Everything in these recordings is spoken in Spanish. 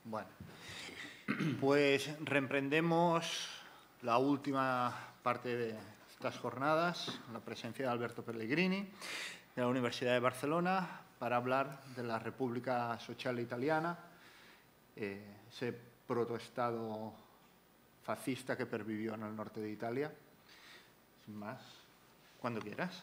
Bueno, pues reemprendemos la última parte de estas jornadas, la presencia de Alberto Pellegrini, de la Universidad de Barcelona, para hablar de la República Sociale Italiana, ese protoestado fascista que pervivió en el norte de Italia. Sin más, cuando quieras.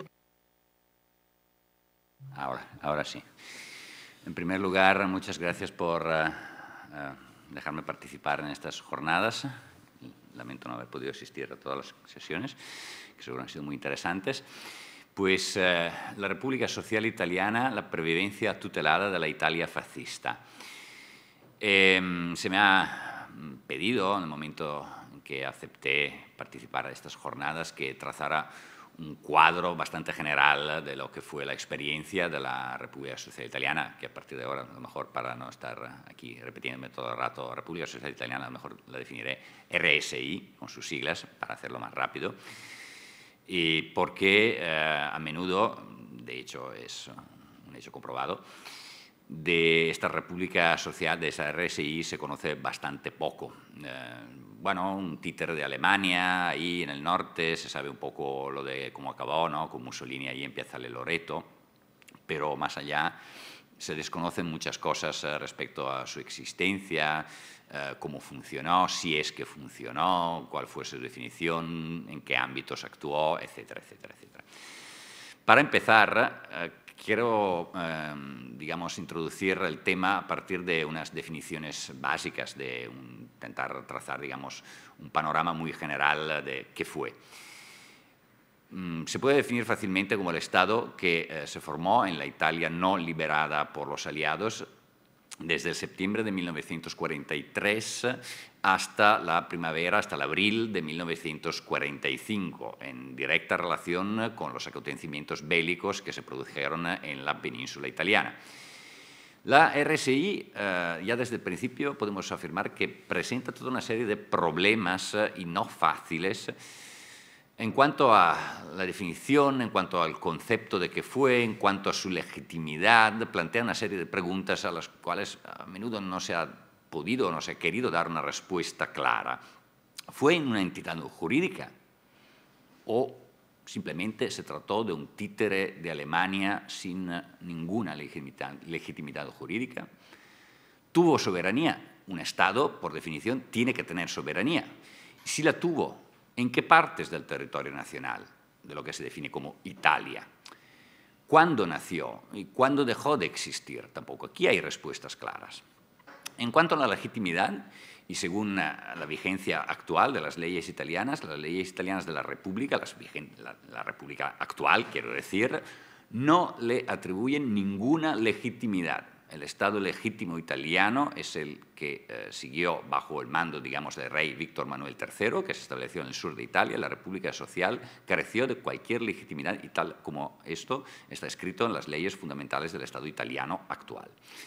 Ahora sí. En primer lugar, muchas gracias por dejarme participar en estas jornadas. Lamento no haber podido asistir a todas las sesiones, que seguro han sido muy interesantes. Pues la República Sociale Italiana, la pervivencia tutelada de la Italia fascista. Se me ha pedido, en el momento en que acepté participar de estas jornadas, que trazara un cuadro bastante general de lo que fue la experiencia de la República Sociale Italiana, que a partir de ahora, a lo mejor para no estar aquí repitiéndome todo el rato, República Sociale Italiana, a lo mejor la definiré RSI, con sus siglas, para hacerlo más rápido, y porque a menudo, de hecho es un hecho comprobado, de esta República Social, de esa RSI, se conoce bastante poco. Bueno, un títere de Alemania, ahí en el norte, se sabe un poco lo de cómo acabó, ¿no? Con Mussolini ahí en Piazza del Loreto, pero más allá se desconocen muchas cosas respecto a su existencia, cómo funcionó, si es que funcionó, cuál fue su definición, en qué ámbitos actuó, etcétera, etcétera, etcétera. Para empezar, quiero, digamos, introducir el tema a partir de unas definiciones básicas, de intentar trazar, digamos, un panorama muy general de qué fue. Se puede definir fácilmente como el Estado que se formó en la Italia no liberada por los aliados desde el septiembre de 1943 hasta la primavera, hasta el abril de 1945, en directa relación con los acontecimientos bélicos que se produjeron en la península italiana. La RSI, ya desde el principio podemos afirmar que presenta toda una serie de problemas y no fáciles en cuanto a la definición, en cuanto al concepto de qué fue, en cuanto a su legitimidad. Plantea una serie de preguntas a las cuales a menudo no se ha podido, no se ha querido dar una respuesta clara. ¿Fue una entidad jurídica o simplemente se trató de un títere de Alemania sin ninguna legitimidad jurídica? ¿Tuvo soberanía? Un Estado, por definición, tiene que tener soberanía. Si la tuvo, ¿en qué partes del territorio nacional, de lo que se define como Italia? ¿Cuándo nació y cuándo dejó de existir? Tampoco aquí hay respuestas claras. En cuanto a la legitimidad, y según la vigencia actual de las leyes italianas de la República, la República actual, quiero decir, no le atribuyen ninguna legitimidad. El Estado legítimo italiano es el que siguió bajo el mando, digamos, del rey Víctor Manuel III, que se estableció en el sur de Italia. La República Social careció de cualquier legitimidad, y tal como esto está escrito en las leyes fundamentales del Estado italiano actual.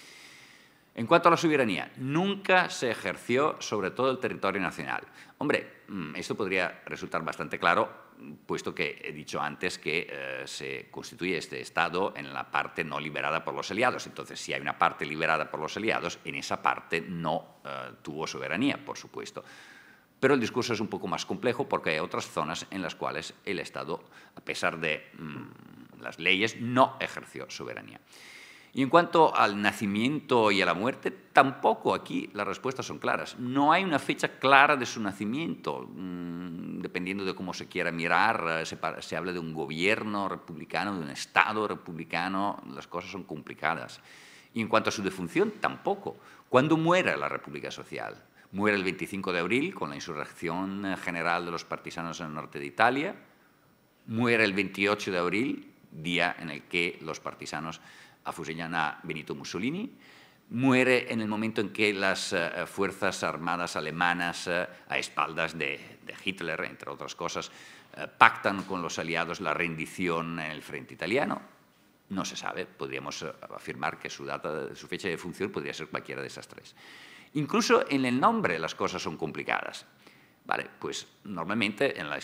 En cuanto a la soberanía, nunca se ejerció sobre todo el territorio nacional. Hombre, esto podría resultar bastante claro, puesto que he dicho antes que se constituye este Estado en la parte no liberada por los aliados. Entonces, si hay una parte liberada por los aliados, en esa parte no tuvo soberanía, por supuesto. Pero el discurso es un poco más complejo porque hay otras zonas en las cuales el Estado, a pesar de las leyes, no ejerció soberanía. Y en cuanto al nacimiento y a la muerte, tampoco aquí las respuestas son claras. No hay una fecha clara de su nacimiento. Dependiendo de cómo se quiera mirar, se habla de un gobierno republicano, de un Estado republicano, las cosas son complicadas. Y en cuanto a su defunción, tampoco. ¿Cuándo muere la República Social? Muere el 25 de abril con la insurrección general de los partisanos en el norte de Italia. Muere el 28 de abril, día en el que los partisanos afusillan a Benito Mussolini. Muere en el momento en que las fuerzas armadas alemanas, a espaldas de Hitler, entre otras cosas, pactan con los aliados la rendición en el frente italiano. No se sabe, podríamos afirmar que su fecha de defunción podría ser cualquiera de esas tres. Incluso en el nombre las cosas son complicadas. Vale, pues normalmente en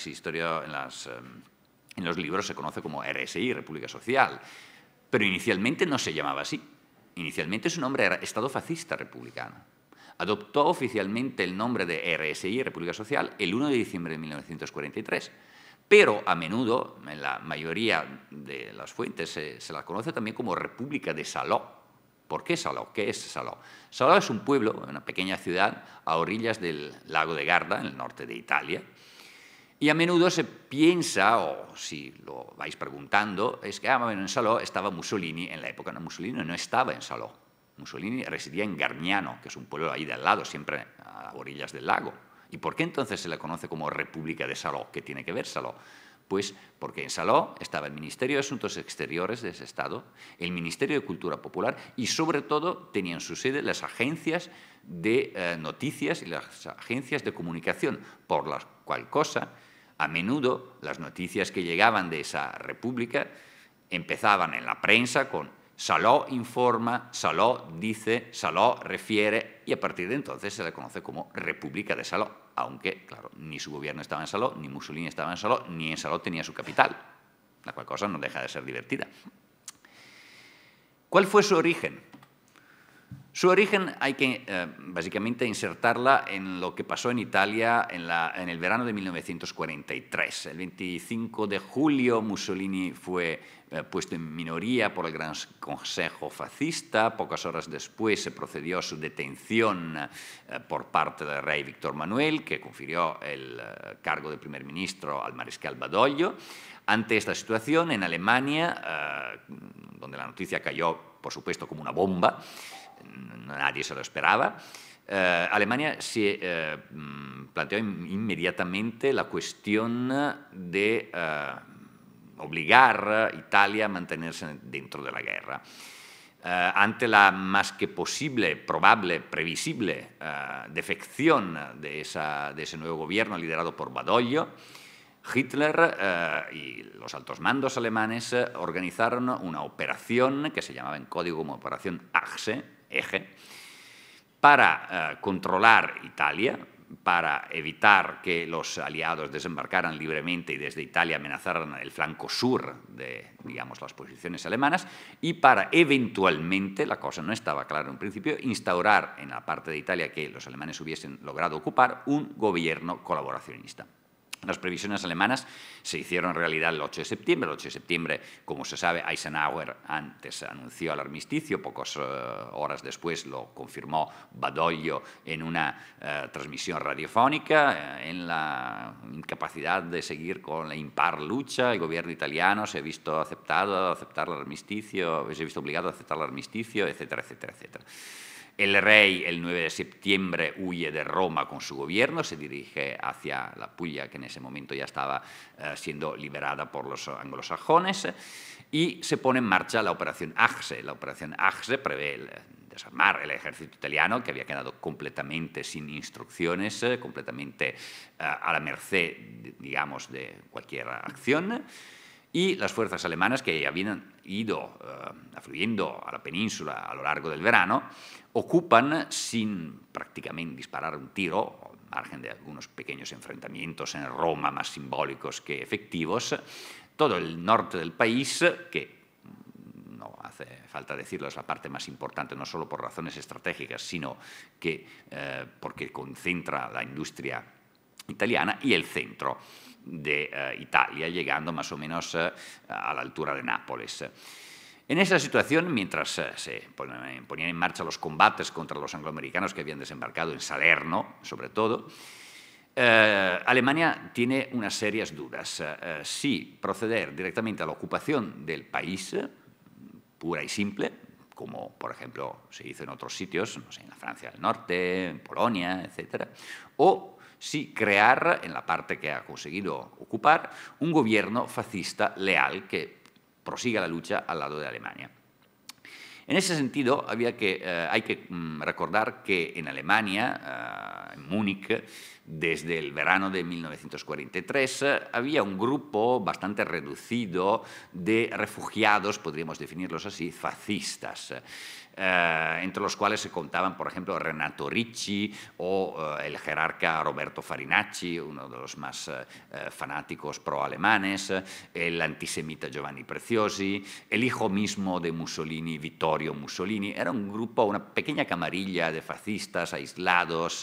los libros se conoce como RSI, República Social, pero inicialmente no se llamaba así. Inicialmente su nombre era Estado Fascista Republicano. adoptó oficialmente el nombre de RSI, República Social, el 1 de diciembre de 1943. Pero a menudo, en la mayoría de las fuentes, se la conoce también como República de Salò. ¿Por qué Salò? ¿Qué es Salò? Salò es un pueblo, una pequeña ciudad a orillas del lago de Garda, en el norte de Italia. Y a menudo se piensa, o si lo vais preguntando, es que bueno, en Salò estaba Mussolini en la época. No, Mussolini no estaba en Salò. Mussolini residía en Gargnano, que es un pueblo ahí de al lado, siempre a orillas del lago. ¿Y por qué entonces se le conoce como República de Salò? ¿Qué tiene que ver Salò? Pues porque en Salò estaba el Ministerio de Asuntos Exteriores de ese estado, el Ministerio de Cultura Popular y sobre todo tenían su sede las agencias de noticias y las agencias de comunicación, por la cual cosa, a menudo las noticias que llegaban de esa república empezaban en la prensa con Salò informa, Salò dice, Salò refiere, y a partir de entonces se le conoce como República de Salò, aunque, claro, ni su gobierno estaba en Salò, ni Mussolini estaba en Salò, ni en Salò tenía su capital, la cual cosa no deja de ser divertida. ¿Cuál fue su origen? Su origen hay que básicamente insertarla en lo que pasó en Italia en el verano de 1943. El 25 de julio Mussolini fue puesto en minoría por el Gran Consejo fascista. Pocas horas después se procedió a su detención por parte del rey Víctor Manuel, que confirió el cargo de primer ministro al mariscal Badoglio. Ante esta situación, en Alemania, donde la noticia cayó, por supuesto, como una bomba, nadie se lo esperaba, Alemania se planteó inmediatamente la cuestión de obligar a Italia a mantenerse dentro de la guerra. Ante la más que posible, probable, previsible defección de ese nuevo gobierno liderado por Badoglio, Hitler y los altos mandos alemanes organizaron una operación que se llamaba en código como Operación Eje, para controlar Italia, para evitar que los aliados desembarcaran libremente y desde Italia amenazaran el flanco sur de, digamos, las posiciones alemanas, y para eventualmente, la cosa no estaba clara en un principio, instaurar en la parte de Italia que los alemanes hubiesen logrado ocupar un gobierno colaboracionista. Las previsiones alemanas se hicieron realidad el 8 de septiembre. El 8 de septiembre, como se sabe, Eisenhower antes anunció el armisticio, pocas horas después lo confirmó Badoglio en una transmisión radiofónica. En la incapacidad de seguir con la impar lucha, el gobierno italiano se ha visto obligado a aceptar el armisticio, etcétera, etcétera, etcétera. El rey, el 9 de septiembre, huye de Roma con su gobierno, se dirige hacia la Puglia, que en ese momento ya estaba siendo liberada por los anglosajones, y se pone en marcha la Operación Axe. La Operación Axe prevé desarmar el ejército italiano, que había quedado completamente sin instrucciones, completamente a la merced, digamos, de cualquier acción, y las fuerzas alemanas, que habían ido afluyendo a la península a lo largo del verano, ocupan, sin prácticamente disparar un tiro, al margen de algunos pequeños enfrentamientos en Roma más simbólicos que efectivos, todo el norte del país, que no hace falta decirlo, es la parte más importante, no solo por razones estratégicas, sino que porque concentra la industria italiana, y el centro de Italia, llegando más o menos a la altura de Nápoles. En esa situación, mientras se ponían en marcha los combates contra los angloamericanos que habían desembarcado en Salerno, sobre todo, Alemania tiene unas serias dudas. Si proceder directamente a la ocupación del país, pura y simple, como por ejemplo se hizo en otros sitios, no sé, en la Francia del Norte, en Polonia, etc., o si crear, en la parte que ha conseguido ocupar, un gobierno fascista leal que prosiga la lucha al lado de Alemania. En ese sentido, hay que recordar que en Alemania, en Múnich, desde el verano de 1943, había un grupo bastante reducido de refugiados, podríamos definirlos así, fascistas. entre los cuales se contaban, por ejemplo, Renato Ricci o el jerarca Roberto Farinacci, uno de los más fanáticos pro-alemanes, el antisemita Giovanni Preziosi, el hijo mismo de Mussolini, Vittorio Mussolini. Era un grupo, una pequeña camarilla de fascistas aislados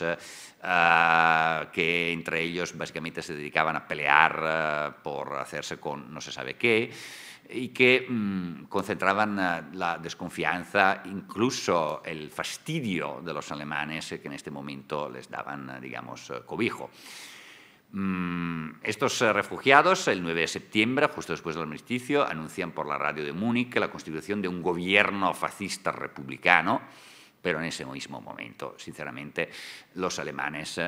que entre ellos básicamente se dedicaban a pelear por hacerse con no se sabe qué, y que concentraban la desconfianza, incluso el fastidio de los alemanes que en este momento les daban, digamos, cobijo. Estos refugiados, el 9 de septiembre, justo después del armisticio, anuncian por la radio de Múnich la constitución de un gobierno fascista republicano, pero en ese mismo momento, sinceramente, los alemanes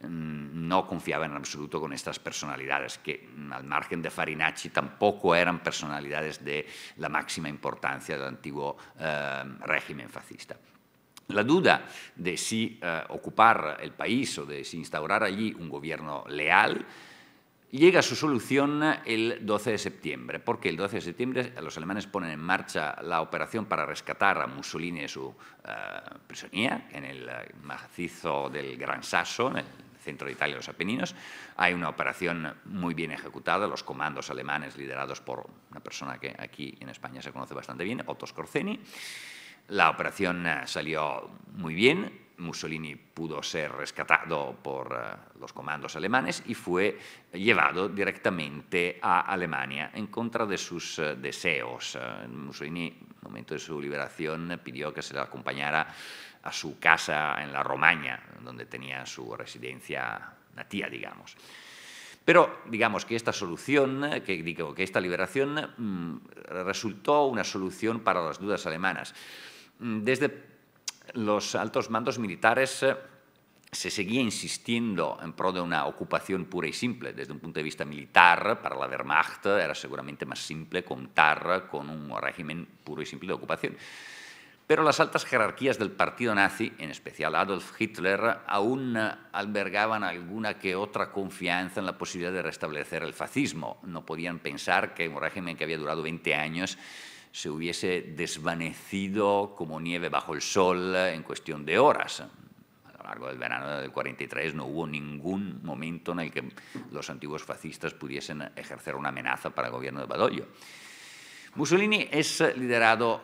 no confiaban en absoluto con estas personalidades, que al margen de Farinacci tampoco eran personalidades de la máxima importancia del antiguo régimen fascista. La duda de si ocupar el país o de si instaurar allí un gobierno leal llega a su solución el 12 de septiembre, porque el 12 de septiembre los alemanes ponen en marcha la operación para rescatar a Mussolini de su prisionía en el macizo del Gran Sasso, en el centro de Italia, los Apeninos. Hay una operación muy bien ejecutada, los comandos alemanes liderados por una persona que aquí en España se conoce bastante bien, Otto Skorzeny. La operación salió muy bien. Mussolini pudo ser rescatado por los comandos alemanes y fue llevado directamente a Alemania en contra de sus deseos. Mussolini, en el momento de su liberación, pidió que se le acompañara a su casa en la Romaña, donde tenía su residencia nativa, digamos. Pero digamos que esta solución, que esta liberación resultó una solución para las dudas alemanas. Desde los altos mandos militares se seguía insistiendo en pro de una ocupación pura y simple. Desde un punto de vista militar, para la Wehrmacht era seguramente más simple contar con un régimen puro y simple de ocupación. Pero las altas jerarquías del partido nazi, en especial Adolf Hitler, aún albergaban alguna que otra confianza en la posibilidad de restablecer el fascismo. No podían pensar que un régimen que había durado 20 años se hubiese desvanecido como nieve bajo el sol en cuestión de horas. A lo largo del verano del 43 no hubo ningún momento en el que los antiguos fascistas pudiesen ejercer una amenaza para el gobierno de Badoglio. Mussolini es llevado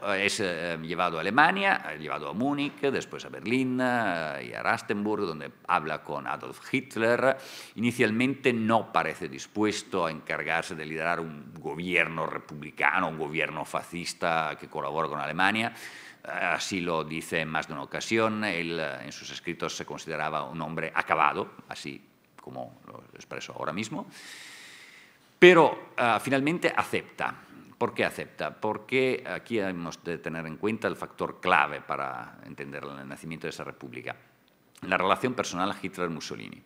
a Alemania, llevado a Múnich, después a Berlín y a Rastenburg, donde habla con Adolf Hitler. Inicialmente no parece dispuesto a encargarse de liderar un gobierno republicano, un gobierno fascista que colabora con Alemania. Así lo dice en más de una ocasión. Él en sus escritos se consideraba un hombre acabado, así como lo expreso ahora mismo. Pero finalmente acepta. ¿Por qué acepta? Porque aquí hemos de tener en cuenta el factor clave para entender el nacimiento de esa república, la relación personal Hitler-Mussolini.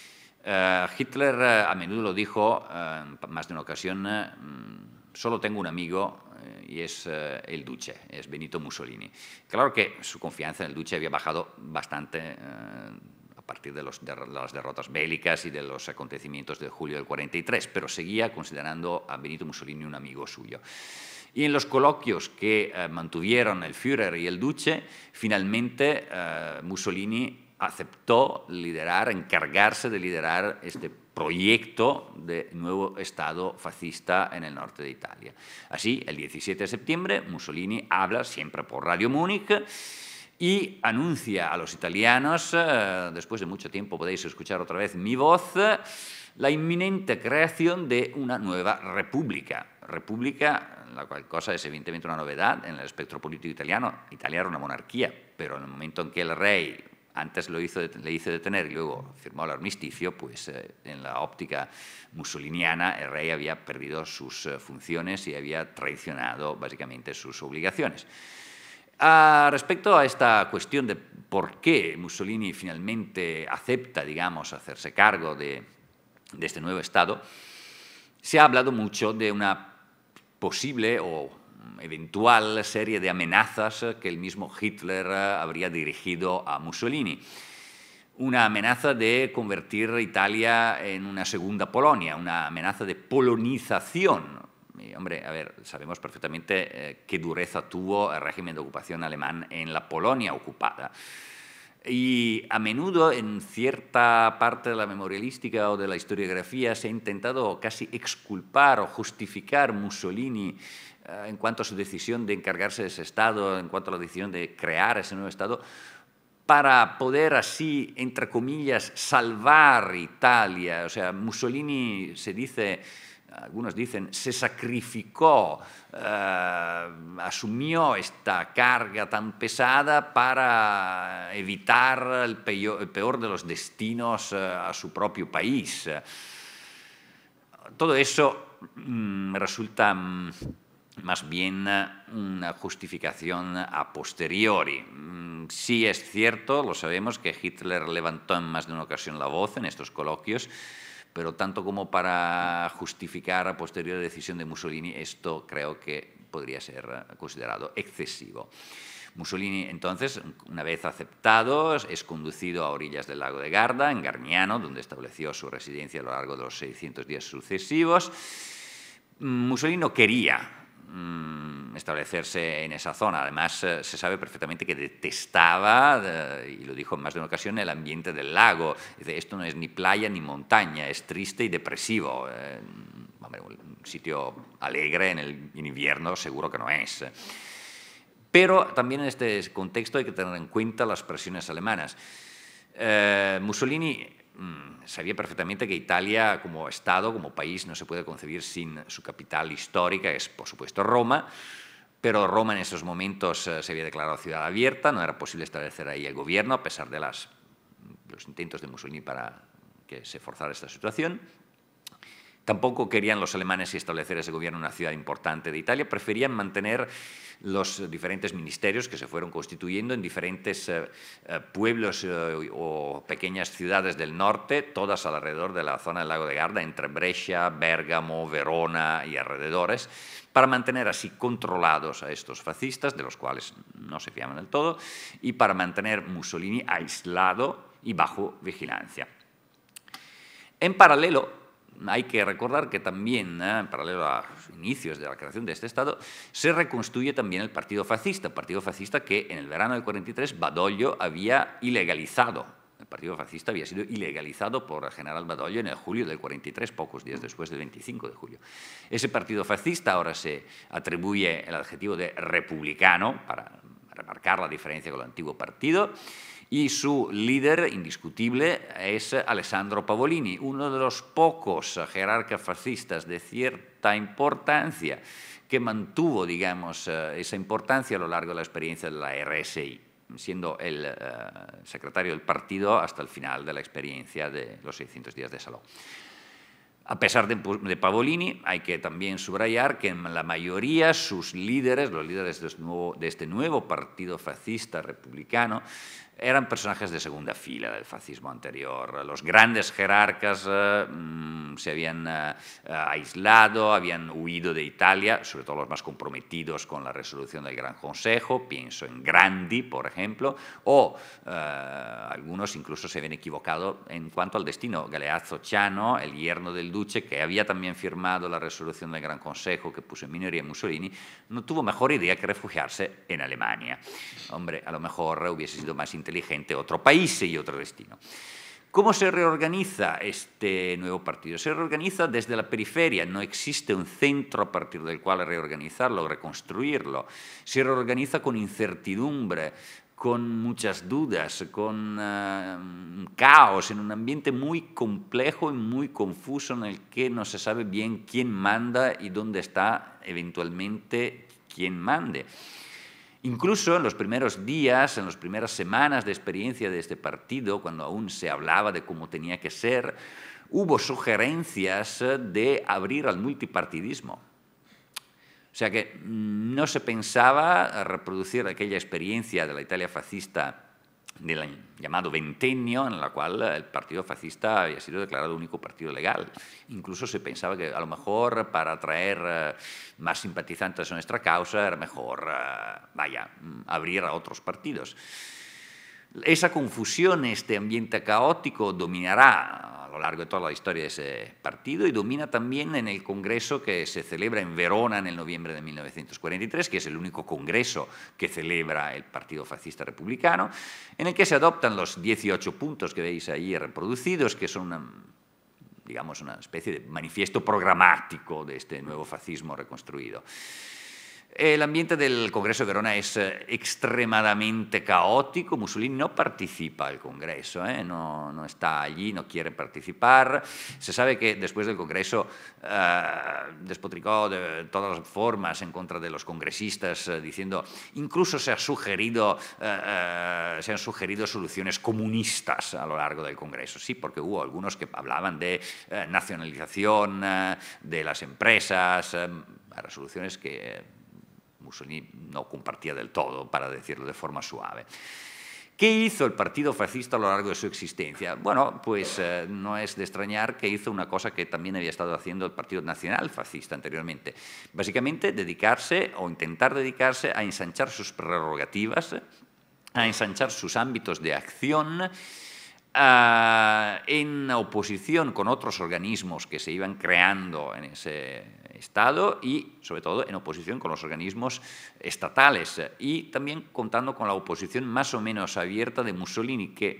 Hitler a menudo lo dijo, más de una ocasión, solo tengo un amigo y es el Duce, es Benito Mussolini. Claro que su confianza en el Duce había bajado bastante a partir de las derrotas bélicas y de los acontecimientos de julio del 43, pero seguía considerando a Benito Mussolini un amigo suyo. Y en los coloquios que mantuvieron el Führer y el Duce, finalmente Mussolini aceptó encargarse de liderar este proyecto de nuevo Estado fascista en el norte de Italia. Así, el 17 de septiembre, Mussolini habla, siempre por Radio Múnich, y anuncia a los italianos, después de mucho tiempo podéis escuchar otra vez mi voz, la inminente creación de una nueva república. República, la cual cosa es evidentemente una novedad en el espectro político italiano. Italia era una monarquía, pero en el momento en que el rey antes le hizo detener y luego firmó el armisticio, pues en la óptica mussoliniana el rey había perdido sus funciones y había traicionado básicamente sus obligaciones. Respecto a esta cuestión de por qué Mussolini finalmente acepta, digamos, hacerse cargo de este nuevo Estado, se ha hablado mucho de una posible o eventual serie de amenazas que el mismo Hitler habría dirigido a Mussolini. Una amenaza de convertir Italia en una segunda Polonia, una amenaza de polonización. Y, hombre, a ver, sabemos perfectamente qué dureza tuvo el régimen de ocupación alemán en la Polonia ocupada. Y a menudo en cierta parte de la memorialística o de la historiografía se ha intentado casi exculpar o justificar Mussolini en cuanto a su decisión de encargarse de ese Estado, en cuanto a la decisión de crear ese nuevo Estado, para poder así, entre comillas, salvar Italia. O sea, Mussolini, se dice, algunos dicen, se sacrificó, asumió esta carga tan pesada para evitar el peor de los destinos a su propio país. Todo eso me resulta más bien una justificación a posteriori. Sí es cierto, lo sabemos, que Hitler levantó en más de una ocasión la voz en estos coloquios, pero tanto como para justificar a posteriori la decisión de Mussolini, esto creo que podría ser considerado excesivo. Mussolini, entonces, una vez aceptado, es conducido a orillas del lago de Garda, en Garmiano, donde estableció su residencia a lo largo de los 600 días sucesivos. Mussolini no quería establecerse en esa zona. Además, se sabe perfectamente que detestaba, y lo dijo en más de una ocasión, el ambiente del lago. Dice, esto no es ni playa ni montaña, es triste y depresivo. Un sitio alegre en invierno seguro que no es. Pero también en este contexto hay que tener en cuenta las presiones alemanas. Mussolini sabía perfectamente que Italia como Estado, como país, no se puede concebir sin su capital histórica, que es por supuesto Roma, pero Roma en esos momentos se había declarado ciudad abierta, no era posible establecer ahí el gobierno, a pesar de los intentos de Mussolini para que se forzara esta situación. Tampoco querían los alemanes establecer ese gobierno en una ciudad importante de Italia, preferían mantener los diferentes ministerios que se fueron constituyendo en diferentes pueblos o pequeñas ciudades del norte, todas alrededor de la zona del lago de Garda, entre Brescia, Bérgamo, Verona y alrededores, para mantener así controlados a estos fascistas, de los cuales no se fiaban del todo, y para mantener Mussolini aislado y bajo vigilancia. En paralelo, hay que recordar que también, en paralelo a los inicios de la creación de este Estado, se reconstruye también el partido fascista que en el verano del 43 Badoglio había ilegalizado. El partido fascista había sido ilegalizado por el general Badoglio en el julio del 43, pocos días después del 25 de julio. Ese partido fascista ahora se atribuye el adjetivo de republicano para remarcar la diferencia con el antiguo partido, y su líder indiscutible es Alessandro Pavolini, uno de los pocos jerarcas fascistas de cierta importancia que mantuvo, digamos, esa importancia a lo largo de la experiencia de la RSI, siendo el secretario del partido hasta el final de la experiencia de los 600 días de Saló. A pesar de Pavolini, hay que también subrayar que en la mayoría sus líderes, los líderes de este nuevo partido fascista republicano, eran personajes de segunda fila del fascismo anterior. Los grandes jerarcas se habían aislado, habían huido de Italia, sobre todo los más comprometidos con la resolución del Gran Consejo, pienso en Grandi, por ejemplo, o algunos incluso se habían equivocado en cuanto al destino. Galeazzo Ciano, el yerno del duce, que había también firmado la resolución del Gran Consejo que puso en minoría a Mussolini, no tuvo mejor idea que refugiarse en Alemania. Hombre, a lo mejor hubiese sido más inteligente otro país y otro destino. ¿Cómo se reorganiza este nuevo partido? Se reorganiza desde la periferia, no existe un centro a partir del cual reorganizarlo, reconstruirlo. Se reorganiza con incertidumbre, con muchas dudas, con caos, en un ambiente muy complejo y muy confuso en el que no se sabe bien quién manda y dónde está eventualmente quien mande. Incluso en los primeros días, en las primeras semanas de experiencia de este partido, cuando aún se hablaba de cómo tenía que ser, hubo sugerencias de abrir al multipartidismo. O sea que no se pensaba reproducir aquella experiencia de la Italia fascista del llamado ventennio, en la cual el partido fascista había sido declarado único partido legal. Incluso se pensaba que a lo mejor para atraer más simpatizantes a nuestra causa era mejor abrir a otros partidos. Esa confusión, este ambiente caótico dominará a lo largo de toda la historia de ese partido y domina también en el congreso que se celebra en Verona en el noviembre de 1943, que es el único congreso que celebra el Partido Fascista Republicano, en el que se adoptan los 18 puntos que veis ahí reproducidos, que son digamos, una especie de manifiesto programático de este nuevo fascismo reconstruido. El ambiente del Congreso de Verona es extremadamente caótico. Mussolini no participa al Congreso, no está allí, no quiere participar. Se sabe que después del Congreso despotricó de todas las formas en contra de los congresistas, diciendo, incluso se han sugerido soluciones comunistas a lo largo del Congreso. Sí, porque hubo algunos que hablaban de nacionalización de las empresas, resoluciones que Mussolini no compartía del todo, para decirlo de forma suave. ¿Qué hizo el Partido Fascista a lo largo de su existencia? Bueno, pues no es de extrañar que hizo una cosa que también había estado haciendo el Partido Nacional Fascista anteriormente. Básicamente dedicarse o intentar dedicarse a ensanchar sus prerrogativas, a ensanchar sus ámbitos de acción, en oposición con otros organismos que se iban creando en ese Estado y, sobre todo, en oposición con los organismos estatales y también contando con la oposición más o menos abierta de Mussolini, que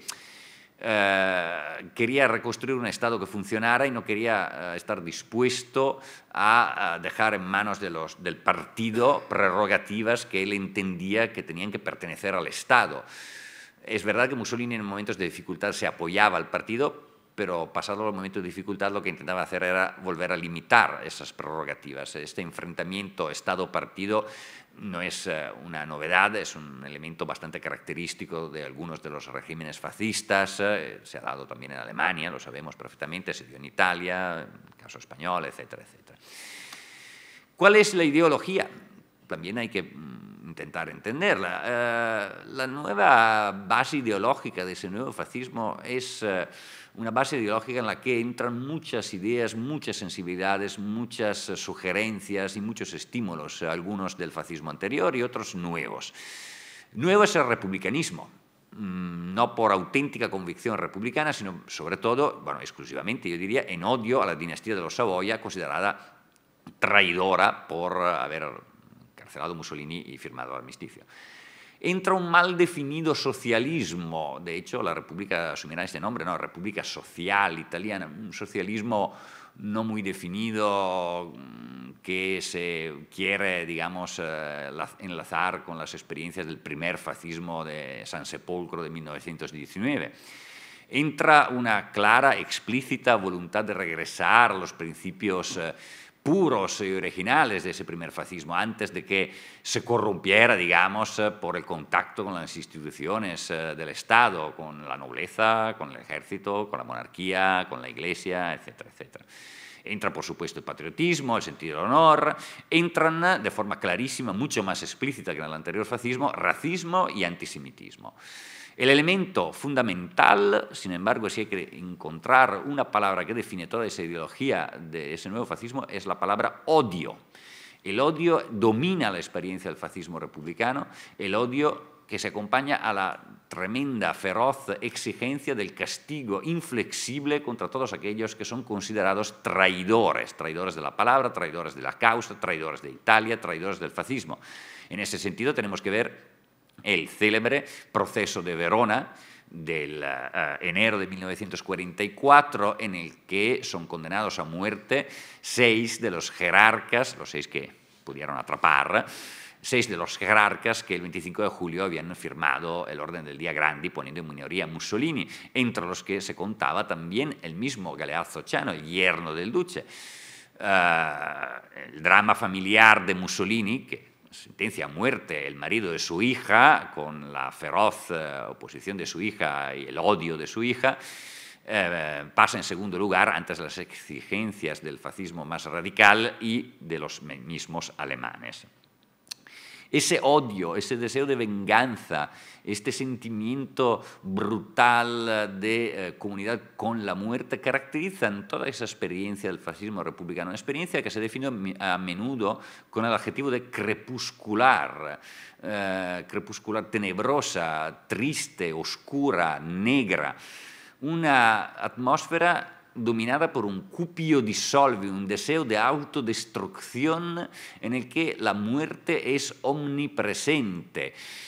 quería reconstruir un Estado que funcionara y no quería estar dispuesto a dejar en manos del partido prerrogativas que él entendía que tenían que pertenecer al Estado. Es verdad que Mussolini en momentos de dificultad se apoyaba al partido, pero pasado los momentos de dificultad lo que intentaba hacer era volver a limitar esas prerrogativas. Este enfrentamiento Estado-partido no es una novedad, es un elemento bastante característico de algunos de los regímenes fascistas, se ha dado también en Alemania, lo sabemos perfectamente, se dio en Italia, en el caso español, etcétera, etcétera. ¿Cuál es la ideología? También hay que intentar entenderla. La nueva base ideológica de ese nuevo fascismo es una base ideológica en la que entran muchas ideas, muchas sensibilidades, muchas sugerencias y muchos estímulos, algunos del fascismo anterior y otros nuevos. Nuevo es el republicanismo, no por auténtica convicción republicana, sino sobre todo, bueno, exclusivamente, yo diría, en odio a la dinastía de los Saboya, considerada traidora por haber encarcelado Mussolini y firmado el armisticio. Entra un mal definido socialismo, de hecho la República asumirá este nombre, ¿no? República Social Italiana, un socialismo no muy definido que se quiere, digamos, enlazar con las experiencias del primer fascismo de San Sepolcro de 1919. Entra una clara, explícita voluntad de regresar a los principios puros y originales de ese primer fascismo, antes de que se corrompiera, digamos, por el contacto con las instituciones del Estado, con la nobleza, con el ejército, con la monarquía, con la Iglesia, etcétera, etcétera. Entra, por supuesto, el patriotismo, el sentido del honor, entran de forma clarísima, mucho más explícita que en el anterior fascismo, racismo y antisemitismo. El elemento fundamental, sin embargo, si hay que encontrar una palabra que define toda esa ideología de ese nuevo fascismo, es la palabra odio. El odio domina la experiencia del fascismo republicano, el odio que se acompaña a la tremenda, feroz exigencia del castigo inflexible contra todos aquellos que son considerados traidores, traidores de la palabra, traidores de la causa, traidores de Italia, traidores del fascismo. En ese sentido tenemos que ver el célebre proceso de Verona del enero de 1944, en el que son condenados a muerte 6 de los jerarcas, los 6 que pudieron atrapar, 6 de los jerarcas que el 25 de julio habían firmado el orden del día Grandi, poniendo en minoría a Mussolini, entre los que se contaba también el mismo Galeazzo Ciano, el yerno del duce. El drama familiar de Mussolini, que sentencia a muerte el marido de su hija, con la feroz oposición de su hija y el odio de su hija, pasa en segundo lugar ante las exigencias del fascismo más radical y de los mismos alemanes. ese odio, ese deseo de venganza, este sentimiento brutal de comunidad con la muerte caracterizan toda esa experiencia del fascismo republicano, una experiencia que se define a menudo con el adjetivo de crepuscular, crepuscular, tenebrosa, triste, oscura, negra, una atmósfera dominada por un cupio dissolvi, un deseo de autodestrucción en el que la muerte es omnipresente.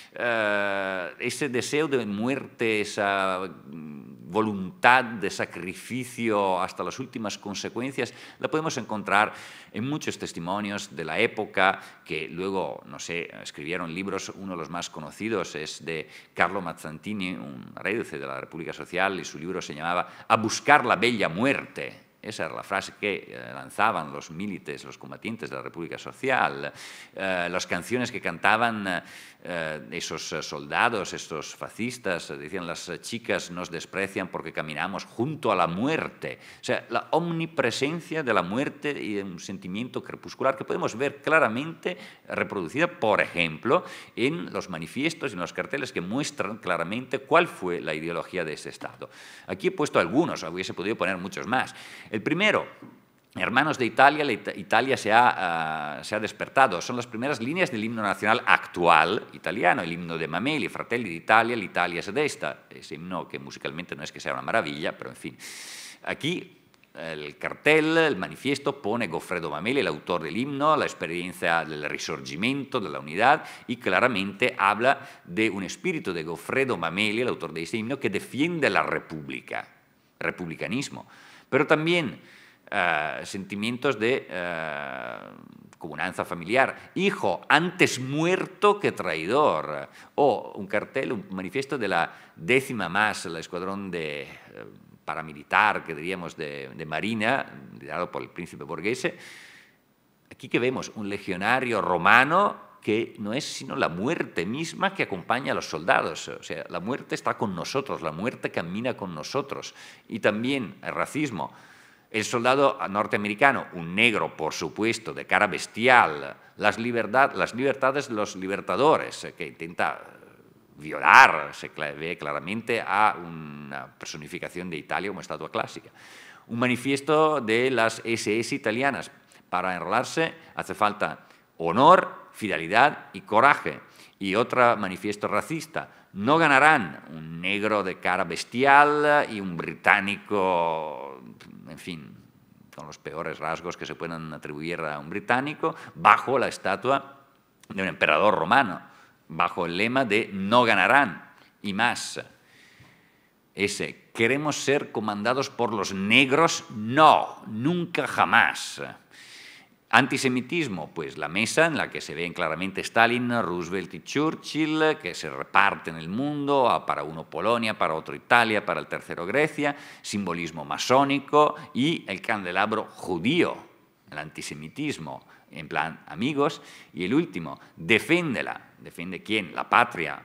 Ese deseo de muerte, esa voluntad de sacrificio hasta las últimas consecuencias, la podemos encontrar en muchos testimonios de la época que luego, no sé, escribieron libros. Uno de los más conocidos es de Carlo Mazzantini, un rédice de la República Social, y su libro se llamaba A buscar la bella muerte. Esa era la frase que lanzaban los milites, los combatientes de la República Social, las canciones que cantaban esos soldados, estos fascistas, decían: las chicas nos desprecian porque caminamos junto a la muerte. O sea, la omnipresencia de la muerte y un sentimiento crepuscular que podemos ver claramente reproducida, por ejemplo, en los manifiestos y en los carteles que muestran claramente cuál fue la ideología de ese Estado. Aquí he puesto algunos, hubiese podido poner muchos más. El primero, Hermanos de Italia, Italia se ha despertado. Son las primeras líneas del himno nacional actual italiano, el himno de Mameli, Fratelli d'Italia, l'Italia es esta. Ese himno que musicalmente no es que sea una maravilla, pero en fin. Aquí el cartel, el manifiesto pone Goffredo Mameli, el autor del himno, la experiencia del Risorgimento, de la unidad, y claramente habla de un espíritu de Goffredo Mameli, el autor de ese himno, que defiende la república, republicanismo. Pero también sentimientos de comunanza familiar. Hijo, antes muerto que traidor. O un cartel, un manifiesto de la 10ª MAS, el escuadrón de paramilitar, que diríamos, de Marina, liderado por el príncipe Borghese. Aquí que vemos un legionario romano que no es sino la muerte misma que acompaña a los soldados. O sea, la muerte está con nosotros, la muerte camina con nosotros. Y también el racismo. El soldado norteamericano, un negro, por supuesto, de cara bestial, las libertades de los libertadores, que intenta violar, se ve claramente a una personificación de Italia como estatua clásica. Un manifiesto de las SS italianas. Para enrolarse hace falta honor, fidelidad y coraje. Y otro manifiesto racista: no ganarán, un negro de cara bestial y un británico, en fin, con los peores rasgos que se puedan atribuir a un británico, bajo la estatua de un emperador romano, bajo el lema de no ganarán. Y más, ¿queremos ser comandados por los negros? No, nunca jamás. Antisemitismo, pues la mesa en la que se ven claramente Stalin, Roosevelt y Churchill, que se reparten el mundo, para uno Polonia, para otro Italia, para el tercero Grecia, simbolismo masónico y el candelabro judío, el antisemitismo, en plan amigos. Y el último, defiéndela. ¿Defiende quién? La patria,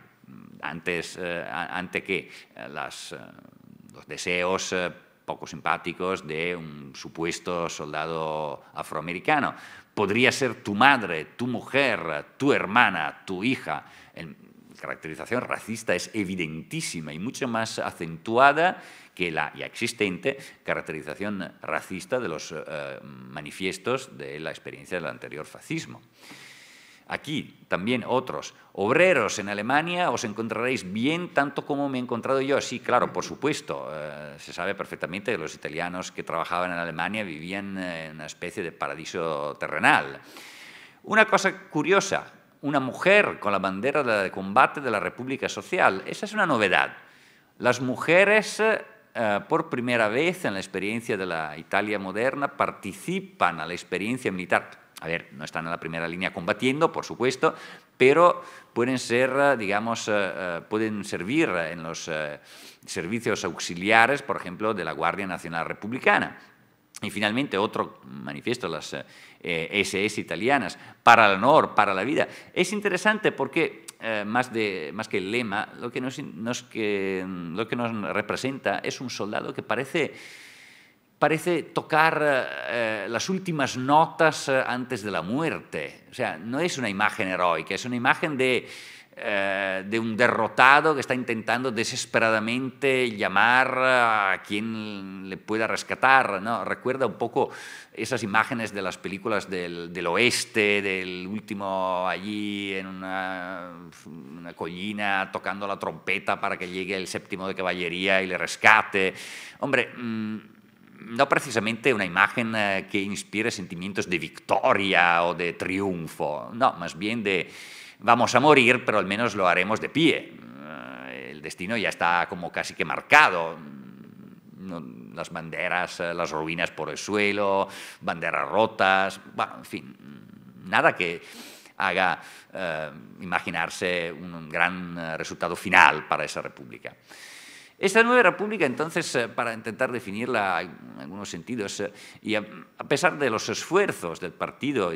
ante que los deseos poco simpáticos de un supuesto soldado afroamericano. Podría ser tu madre, tu mujer, tu hermana, tu hija. La caracterización racista es evidentísima y mucho más acentuada que la ya existente caracterización racista de los manifiestos de la experiencia del anterior fascismo. Aquí también otros. Obreros en Alemania, os encontraréis bien tanto como me he encontrado yo. Sí, claro, por supuesto. Se sabe perfectamente que los italianos que trabajaban en Alemania vivían en una especie de paraíso terrenal. Una cosa curiosa, una mujer con la bandera de combate de la República Social. Esa es una novedad. Las mujeres, por primera vez en la experiencia de la Italia moderna, participan a la experiencia militar. A ver, no están en la primera línea combatiendo, por supuesto, pero pueden ser, digamos, pueden servir en los servicios auxiliares, por ejemplo, de la Guardia Nacional Republicana. Y finalmente otro manifiesto, las SS italianas, para el honor, para la vida. Es interesante porque, más que el lema, lo que nos representa es un soldado que parece parece tocar las últimas notas antes de la muerte. O sea, no es una imagen heroica, es una imagen de un derrotado que está intentando desesperadamente llamar a quien le pueda rescatar, ¿no? Recuerda un poco esas imágenes de las películas del oeste, del último allí en una collina tocando la trompeta para que llegue el séptimo de caballería y le rescate. Hombre, no precisamente una imagen que inspire sentimientos de victoria o de triunfo, no, más bien de vamos a morir, pero al menos lo haremos de pie. El destino ya está como casi que marcado. Las banderas, las ruinas por el suelo, banderas rotas, bueno, en fin, nada que haga imaginarse un gran resultado final para esa república. Esta nueva república, entonces, para intentar definirla en algunos sentidos, y a pesar de los esfuerzos del partido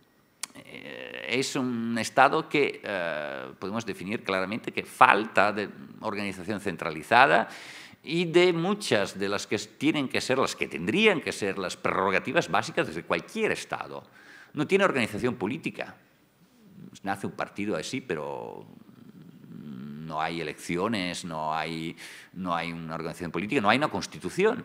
es un Estado que podemos definir claramente que falta de organización centralizada y de muchas de las que tienen que ser, las que tendrían que ser las prerrogativas básicas de cualquier Estado. No tiene organización política. Nace un partido así, pero no hay elecciones, no hay una organización política, no hay una constitución.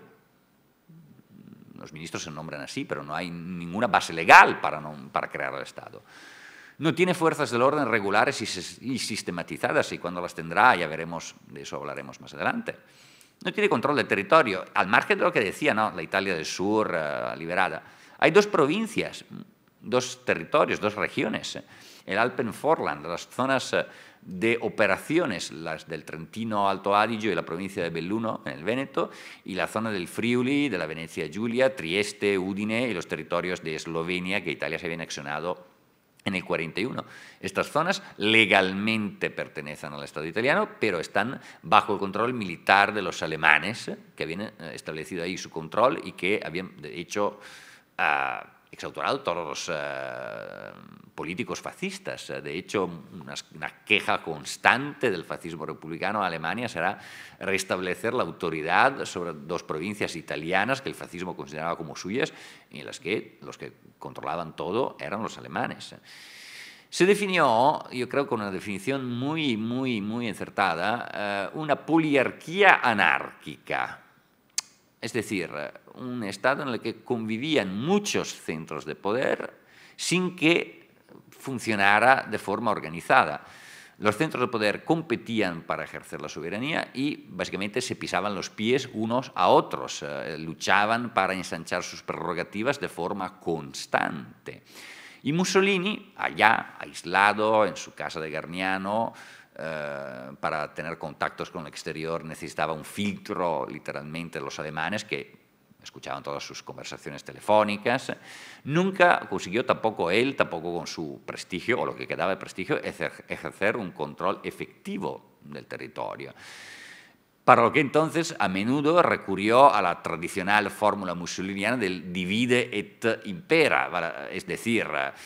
Los ministros se nombran así, pero no hay ninguna base legal para crear el Estado. No tiene fuerzas del orden regulares y sistematizadas, y cuando las tendrá, ya veremos, de eso hablaremos más adelante. No tiene control del territorio, al margen de lo que decía, ¿no? La Italia del Sur liberada. Hay dos provincias, dos territorios, dos regiones. El Alpenvorland, las zonas de operaciones, las del Trentino Alto Adige y la provincia de Belluno, en el Véneto, y la zona del Friuli, de la Venecia Giulia, Trieste, Udine y los territorios de Eslovenia que Italia se había anexionado en el 41. Estas zonas legalmente pertenecen al Estado italiano, pero están bajo el control militar de los alemanes, que habían establecido ahí su control y que habían, de hecho, exautorado todos los políticos fascistas. De hecho, una queja constante del fascismo republicano a Alemania será restablecer la autoridad sobre dos provincias italianas que el fascismo consideraba como suyas y en las que los que controlaban todo eran los alemanes. Se definió, yo creo con una definición muy acertada, una poliarquía anárquica. Es decir, un Estado en el que convivían muchos centros de poder sin que funcionara de forma organizada. Los centros de poder competían para ejercer la soberanía y básicamente se pisaban los pies unos a otros, luchaban para ensanchar sus prerrogativas de forma constante. Y Mussolini, allá, aislado en su casa de Garniano, para tener contactos con el exterior necesitaba un filtro, literalmente, de los alemanes que escuchaban todas sus conversaciones telefónicas. Nunca consiguió tampoco él, tampoco con su prestigio, o lo que quedaba de prestigio, ejercer un control efectivo del territorio. Para lo que entonces a menudo recurrió a la tradicional fórmula mussoliniana del divide et impera, es decir,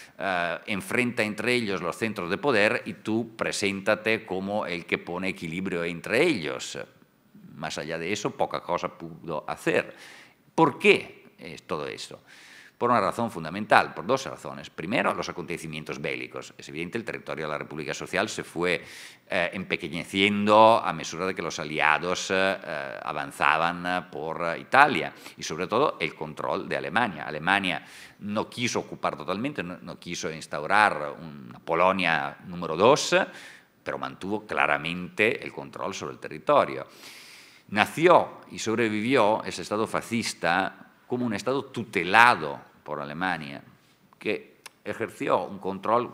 enfrenta entre ellos los centros de poder y tú preséntate como el que pone equilibrio entre ellos. Más allá de eso, poca cosa pudo hacer. ¿Por qué es todo esto? Por una razón fundamental, por dos razones. Primero, los acontecimientos bélicos. Es evidente, el territorio de la República Social se fue empequeñeciendo a mesura de que los aliados avanzaban por Italia y, sobre todo, el control de Alemania. Alemania no quiso ocupar totalmente, no quiso instaurar una Polonia número 2, pero mantuvo claramente el control sobre el territorio. Nació y sobrevivió ese Estado fascista como un Estado tutelado por Alemania, que ejerció un control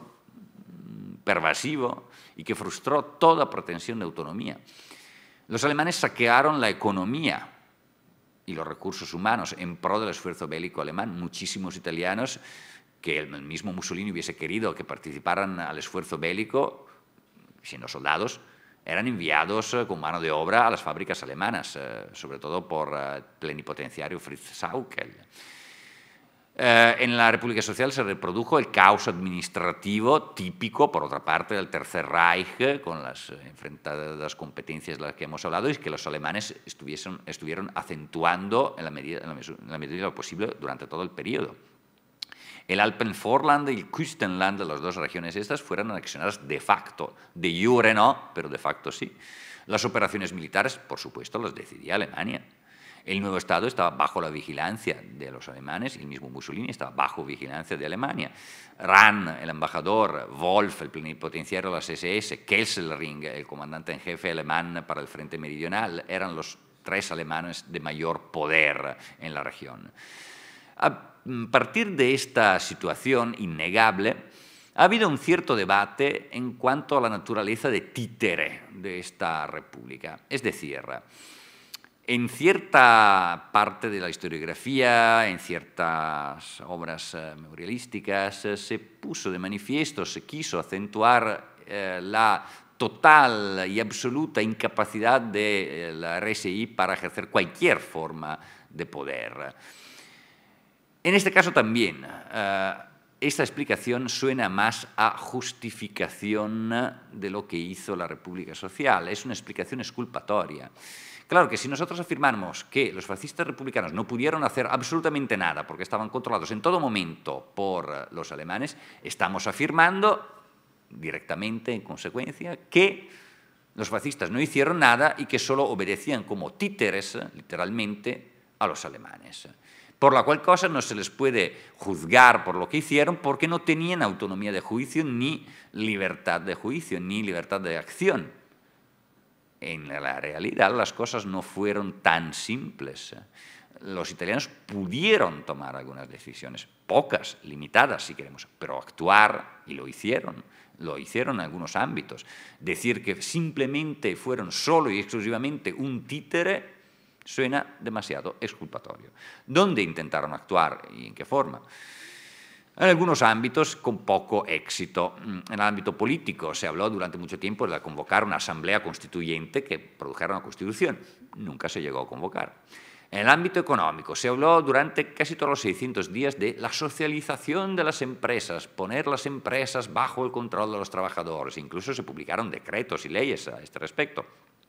pervasivo y que frustró toda pretensión de autonomía. Los alemanes saquearon la economía y los recursos humanos en pro del esfuerzo bélico alemán. Muchísimos italianos, que el mismo Mussolini hubiese querido que participaran al esfuerzo bélico, siendo soldados, eran enviados con mano de obra a las fábricas alemanas, sobre todo por el plenipotenciario Fritz Sauckel. En la República Social se reprodujo el caos administrativo típico, por otra parte, del Tercer Reich, con las enfrentadas competencias de las que hemos hablado y que los alemanes estuvieron acentuando en la medida de lo posible durante todo el periodo. El Alpenvorland y el Küstenland, las dos regiones estas, fueron anexionadas de facto. De jure no, pero de facto sí. Las operaciones militares, por supuesto, las decidía Alemania. El nuevo Estado estaba bajo la vigilancia de los alemanes y el mismo Mussolini estaba bajo vigilancia de Alemania. Rahn, el embajador, Wolf, el plenipotenciario de las SS, Kesselring, el comandante en jefe alemán para el frente meridional, eran los tres alemanes de mayor poder en la región. A partir de esta situación innegable, ha habido un cierto debate en cuanto a la naturaleza de títere de esta república. Es decir, en cierta parte de la historiografía, en ciertas obras memorialísticas, se puso de manifiesto, se quiso acentuar la total y absoluta incapacidad de la RSI para ejercer cualquier forma de poder. En este caso también, esta explicación suena más a justificación de lo que hizo la República Social, es una explicación exculpatoria. Claro que si nosotros afirmamos que los fascistas republicanos no pudieron hacer absolutamente nada porque estaban controlados en todo momento por los alemanes, estamos afirmando directamente, en consecuencia, que los fascistas no hicieron nada y que solo obedecían como títeres, literalmente, a los alemanes. Por la cual cosa no se les puede juzgar por lo que hicieron porque no tenían autonomía de juicio, ni libertad de juicio, ni libertad de acción. En la realidad las cosas no fueron tan simples. Los italianos pudieron tomar algunas decisiones, pocas, limitadas si queremos, pero actuar, y lo hicieron en algunos ámbitos. Decir que simplemente fueron solo y exclusivamente un títere suena demasiado exculpatorio. ¿Dónde intentaron actuar y en qué forma? En algunos ámbitos con poco éxito. En el ámbito político se habló durante mucho tiempo de convocar una asamblea constituyente que produjera una constitución. Nunca se llegó a convocar. En el ámbito económico se habló durante casi todos los 600 días de la socialización de las empresas, poner las empresas bajo el control de los trabajadores. Incluso se publicaron decretos y leyes a este respecto.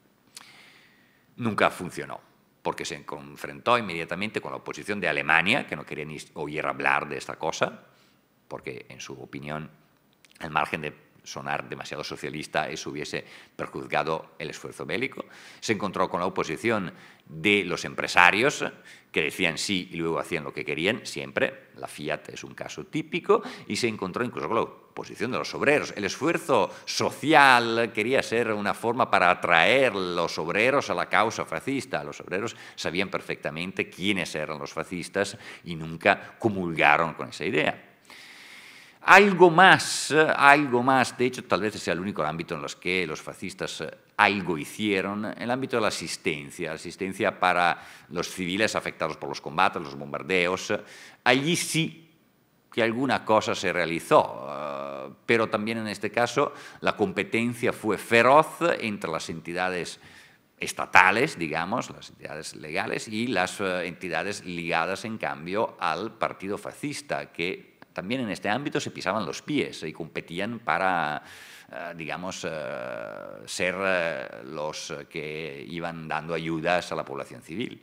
Nunca funcionó, porque se confrontó inmediatamente con la oposición de Alemania, que no quería ni oír hablar de esta cosa, porque en su opinión, al margen de sonar demasiado socialista, eso hubiese perjudicado el esfuerzo bélico. Se encontró con la oposición de los empresarios, que decían sí y luego hacían lo que querían, siempre. La Fiat es un caso típico, y se encontró incluso con la oposición de los obreros. El esfuerzo social quería ser una forma para atraer los obreros a la causa fascista. Los obreros sabían perfectamente quiénes eran los fascistas y nunca comulgaron con esa idea. Algo más, de hecho tal vez sea el único ámbito en el que los fascistas algo hicieron, el ámbito de la asistencia para los civiles afectados por los combates, los bombardeos. Allí sí que alguna cosa se realizó, pero también en este caso la competencia fue feroz entre las entidades estatales, digamos, las entidades legales y las entidades ligadas en cambio al partido fascista, que también en este ámbito se pisaban los pies y competían para, digamos, ser los que iban dando ayudas a la población civil.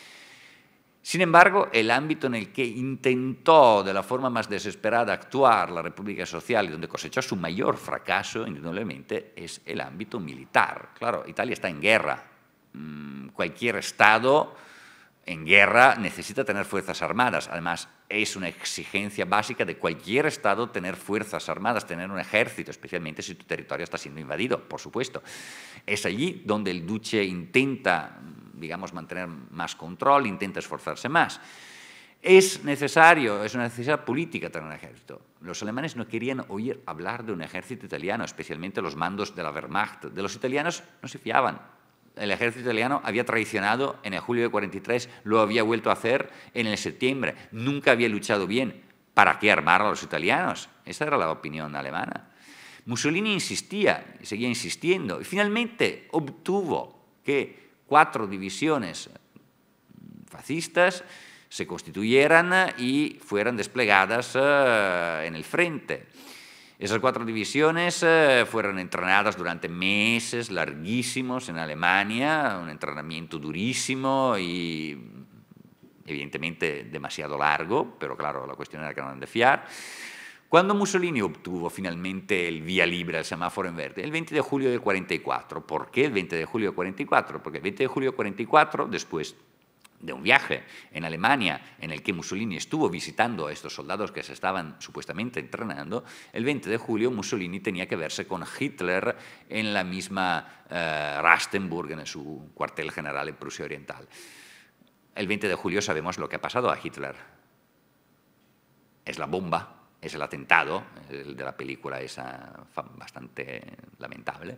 Sin embargo, el ámbito en el que intentó de la forma más desesperada actuar la República Social y donde cosechó su mayor fracaso, indudablemente, es el ámbito militar. Claro, Italia está en guerra. Cualquier Estado en guerra necesita tener fuerzas armadas. Además, es una exigencia básica de cualquier Estado tener fuerzas armadas, tener un ejército, especialmente si tu territorio está siendo invadido, por supuesto. Es allí donde el duce intenta, digamos, mantener más control, intenta esforzarse más. Es una necesidad política tener un ejército. Los alemanes no querían oír hablar de un ejército italiano, especialmente los mandos de la Wehrmacht. De los italianos no se fiaban. El ejército italiano había traicionado en el julio de 43, lo había vuelto a hacer en el septiembre. Nunca había luchado bien. ¿Para qué armar a los italianos? Esa era la opinión alemana. Mussolini insistía, seguía insistiendo, y finalmente obtuvo que 4 divisiones fascistas se constituyeran y fueran desplegadas en el frente. Esas 4 divisiones fueron entrenadas durante meses larguísimos en Alemania, un entrenamiento durísimo y evidentemente demasiado largo, pero claro, la cuestión era que no eran de fiar. Cuando Mussolini obtuvo finalmente el vía libre al semáforo en verde, el 20 de julio del 44. ¿Por qué el 20 de julio del 44? Porque el 20 de julio del 44, después de un viaje en Alemania en el que Mussolini estuvo visitando a estos soldados que se estaban supuestamente entrenando, el 20 de julio Mussolini tenía que verse con Hitler en la misma Rastenburg, en su cuartel general en Prusia Oriental. El 20 de julio sabemos lo que ha pasado a Hitler. Es la bomba, es el atentado, el de la película esa bastante lamentable.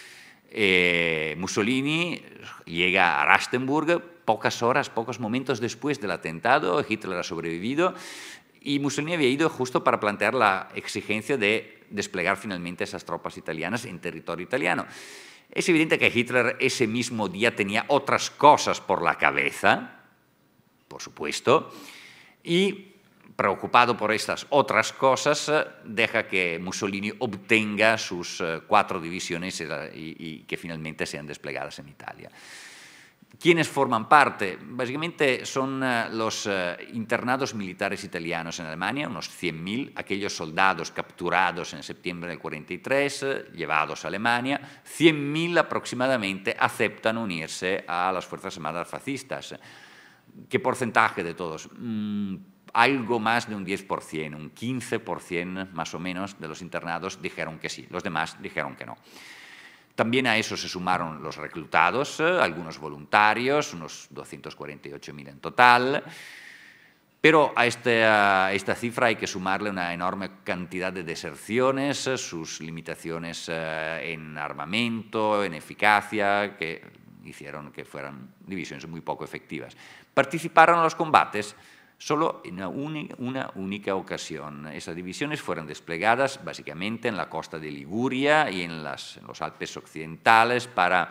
Mussolini llega a Rastenburg pocas horas, pocos momentos después del atentado. Hitler ha sobrevivido y Mussolini había ido justo para plantear la exigencia de desplegar finalmente esas tropas italianas en territorio italiano. Es evidente que Hitler ese mismo día tenía otras cosas por la cabeza, por supuesto, y preocupado por estas otras cosas, deja que Mussolini obtenga sus 4 divisiones y que finalmente sean desplegadas en Italia. ¿Quiénes forman parte? Básicamente son los internados militares italianos en Alemania, unos 100.000, aquellos soldados capturados en septiembre del 43, llevados a Alemania. 100.000 aproximadamente aceptan unirse a las Fuerzas Armadas fascistas. ¿Qué porcentaje de todos? Algo más de un 10%, un 15% más o menos de los internados dijeron que sí, los demás dijeron que no. También a eso se sumaron los reclutados, algunos voluntarios, unos 248.000 en total, pero a esta cifra hay que sumarle una enorme cantidad de deserciones, sus limitaciones en armamento, en eficacia, que hicieron que fueran divisiones muy poco efectivas. Participaron en los combates solo en una única ocasión. Esas divisiones fueron desplegadas básicamente en la costa de Liguria y en los Alpes occidentales para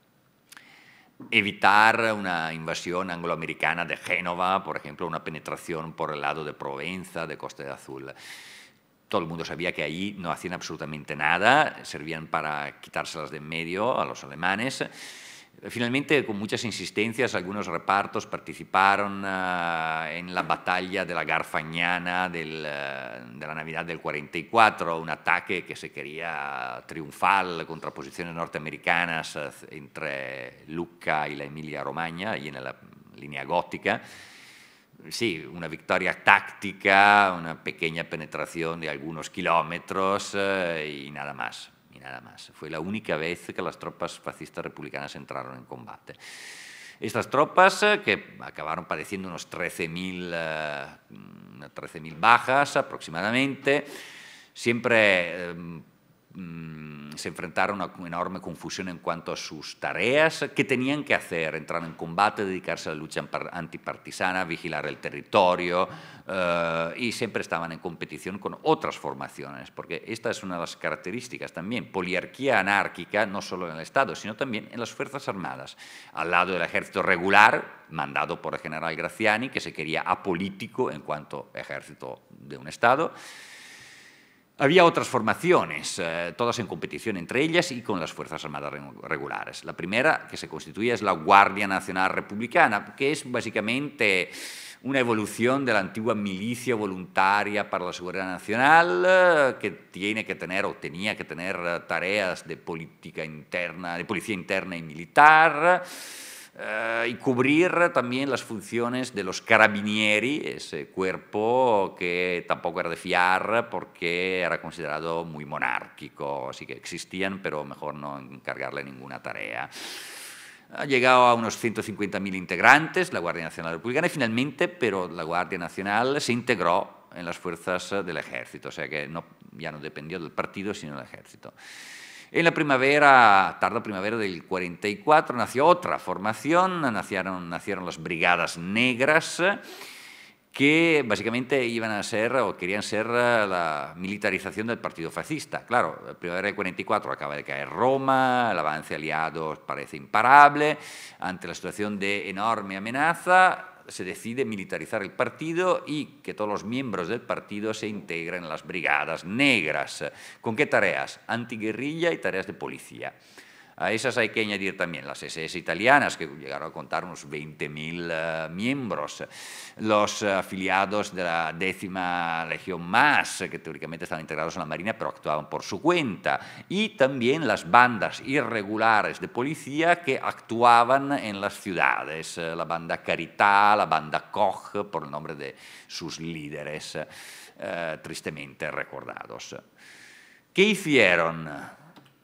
evitar una invasión angloamericana de Génova, por ejemplo, una penetración por el lado de Provenza, de Costa de Azul. Todo el mundo sabía que allí no hacían absolutamente nada, servían para quitárselas de en medio a los alemanes. Finalmente, con muchas insistencias, algunos repartos participaron en la batalla de la Garfagnana de la Navidad del 44, un ataque que se quería triunfal contra posiciones norteamericanas entre Lucca y la Emilia-Romagna, y en la línea gótica. Sí, una victoria táctica, una pequeña penetración de algunos kilómetros y nada más. Nada más. Fue la única vez que las tropas fascistas republicanas entraron en combate. Estas tropas, que acabaron padeciendo unos 13.000 bajas aproximadamente, siempre se enfrentaron a una enorme confusión en cuanto a sus tareas. ¿Qué tenían que hacer? Entrar en combate, dedicarse a la lucha antipartisana, vigilar el territorio, y siempre estaban en competición con otras formaciones, porque esta es una de las características también, poliarquía anárquica, no solo en el Estado, sino también en las Fuerzas Armadas. Al lado del ejército regular, mandado por el general Graziani, que se quería apolítico en cuanto ejército de un Estado, había otras formaciones, todas en competición entre ellas y con las Fuerzas Armadas regulares. La primera que se constituye es la Guardia Nacional Republicana, que es básicamente una evolución de la antigua milicia voluntaria para la seguridad nacional, que tiene que tener o tenía que tener tareas de política interna, de policía interna y militar, y cubrir también las funciones de los carabinieri, ese cuerpo que tampoco era de fiar porque era considerado muy monárquico, así que existían, pero mejor no encargarle ninguna tarea. Ha llegado a unos 150.000 integrantes la Guardia Nacional Republicana y finalmente, pero la Guardia Nacional se integró en las fuerzas del ejército, o sea que ya no dependió del partido sino del ejército. En la tarda primavera del 44 nació otra formación, nacieron las Brigadas Negras, que básicamente iban a ser o querían ser la militarización del partido fascista. Claro, la primavera del 44 acaba de caer Roma, el avance aliado parece imparable, ante la situación de enorme amenaza se decide militarizar el partido y que todos los miembros del partido se integren en las brigadas negras. ¿Con qué tareas? Antiguerrilla y tareas de policía. A esas hay que añadir también las SS italianas, que llegaron a contar unos 20.000 miembros, los afiliados de la 10ª Legión Más, que teóricamente estaban integrados en la Marina, pero actuaban por su cuenta, y también las bandas irregulares de policía que actuaban en las ciudades, la banda Carità, la banda Koch, por el nombre de sus líderes, tristemente recordados. ¿Qué hicieron?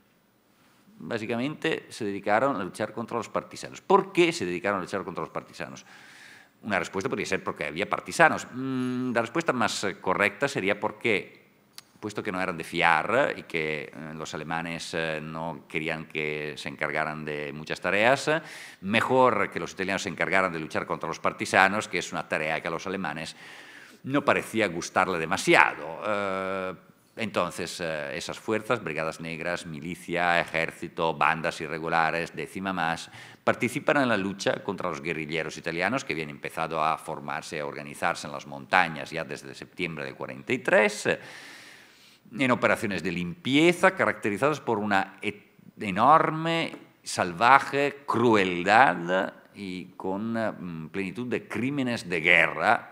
Básicamente se dedicaron a luchar contra los partisanos. ¿Por qué se dedicaron a luchar contra los partisanos? Una respuesta podría ser porque había partisanos. La respuesta más correcta sería porque, puesto que no eran de fiar y que los alemanes no querían que se encargaran de muchas tareas, mejor que los italianos se encargaran de luchar contra los partisanos, que es una tarea que a los alemanes no parecía gustarle demasiado. Entonces, esas fuerzas, brigadas negras, milicia, ejército, bandas irregulares, 10ª Más, participan en la lucha contra los guerrilleros italianos que habían empezado a formarse, a organizarse en las montañas ya desde septiembre del 43, en operaciones de limpieza caracterizadas por una enorme, salvaje crueldad y con plenitud de crímenes de guerra,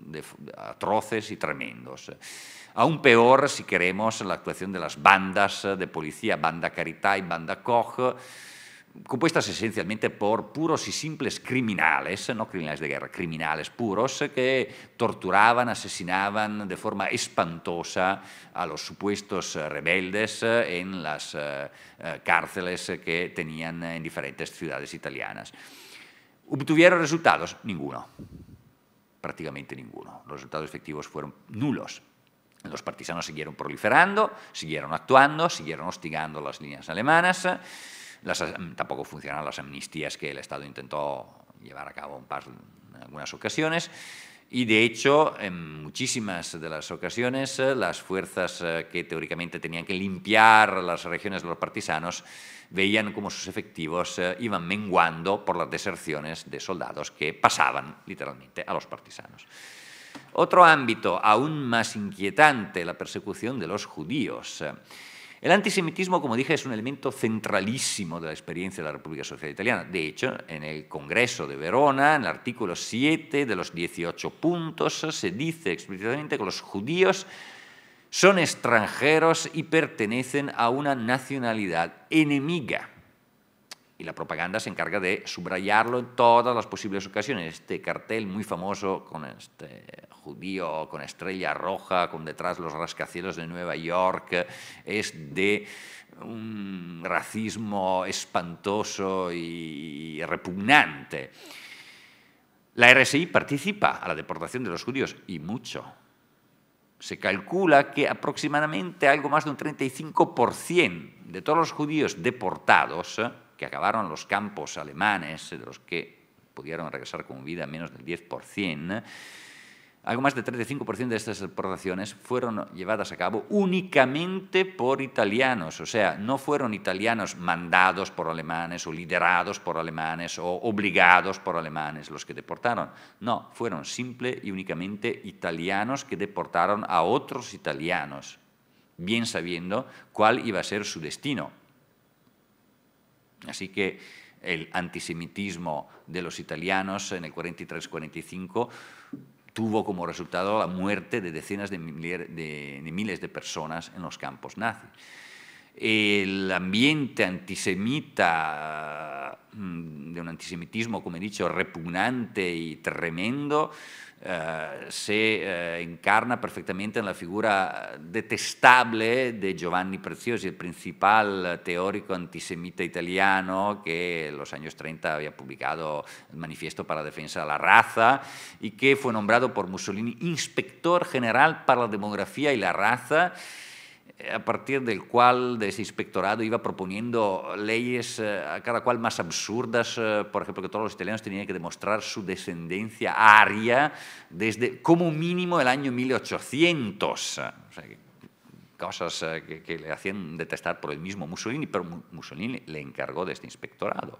atroces y tremendos. Aún peor, si queremos, la actuación de las bandas de policía, banda Carità y banda Koch, compuestas esencialmente por puros y simples criminales, no criminales de guerra, criminales puros, que torturaban, asesinaban de forma espantosa a los supuestos rebeldes en las cárceles que tenían en diferentes ciudades italianas. ¿Obtuvieron resultados? Ninguno, prácticamente ninguno. Los resultados efectivos fueron nulos. Los partisanos siguieron proliferando, siguieron actuando, siguieron hostigando las líneas alemanas. Tampoco funcionaron las amnistías que el Estado intentó llevar a cabo en algunas ocasiones. Y de hecho, en muchísimas de las ocasiones, las fuerzas que teóricamente tenían que limpiar las regiones de los partisanos veían como sus efectivos iban menguando por las deserciones de soldados que pasaban literalmente a los partisanos. Otro ámbito aún más inquietante, la persecución de los judíos. El antisemitismo, como dije, es un elemento centralísimo de la experiencia de la República Social Italiana. De hecho, en el Congreso de Verona, en el artículo 7 de los 18 puntos, se dice explícitamente que los judíos son extranjeros y pertenecen a una nacionalidad enemiga. Y la propaganda se encarga de subrayarlo en todas las posibles ocasiones. Este cartel muy famoso con este judío con estrella roja, con detrás los rascacielos de Nueva York, es de un racismo espantoso y repugnante. La RSI participa a la deportación de los judíos, y mucho. Se calcula que aproximadamente algo más de un 35% de todos los judíos deportados que acabaron en los campos alemanes, de los que pudieron regresar con vida menos del 10%, algo más del 35% de estas deportaciones fueron llevadas a cabo únicamente por italianos, o sea, no fueron italianos mandados por alemanes o liderados por alemanes o obligados por alemanes los que deportaron, no, fueron simple y únicamente italianos que deportaron a otros italianos, bien sabiendo cuál iba a ser su destino. Así que el antisemitismo de los italianos en el 43-45 tuvo como resultado la muerte de decenas de miles de personas en los campos nazis. El ambiente antisemita, de un antisemitismo, como he dicho, repugnante y tremendo, se encarna perfectamente en la figura detestable de Giovanni Preziosi, el principal teórico antisemita italiano que en los años 30 había publicado el Manifiesto para la Defensa de la Raza y que fue nombrado por Mussolini inspector general para la demografía y la raza, a partir del cual de ese inspectorado iba proponiendo leyes a cada cual más absurdas, por ejemplo, que todos los italianos tenían que demostrar su descendencia aria desde como mínimo el año 1800. O sea, cosas que le hacían detestar por el mismo Mussolini, pero Mussolini le encargó de este inspectorado.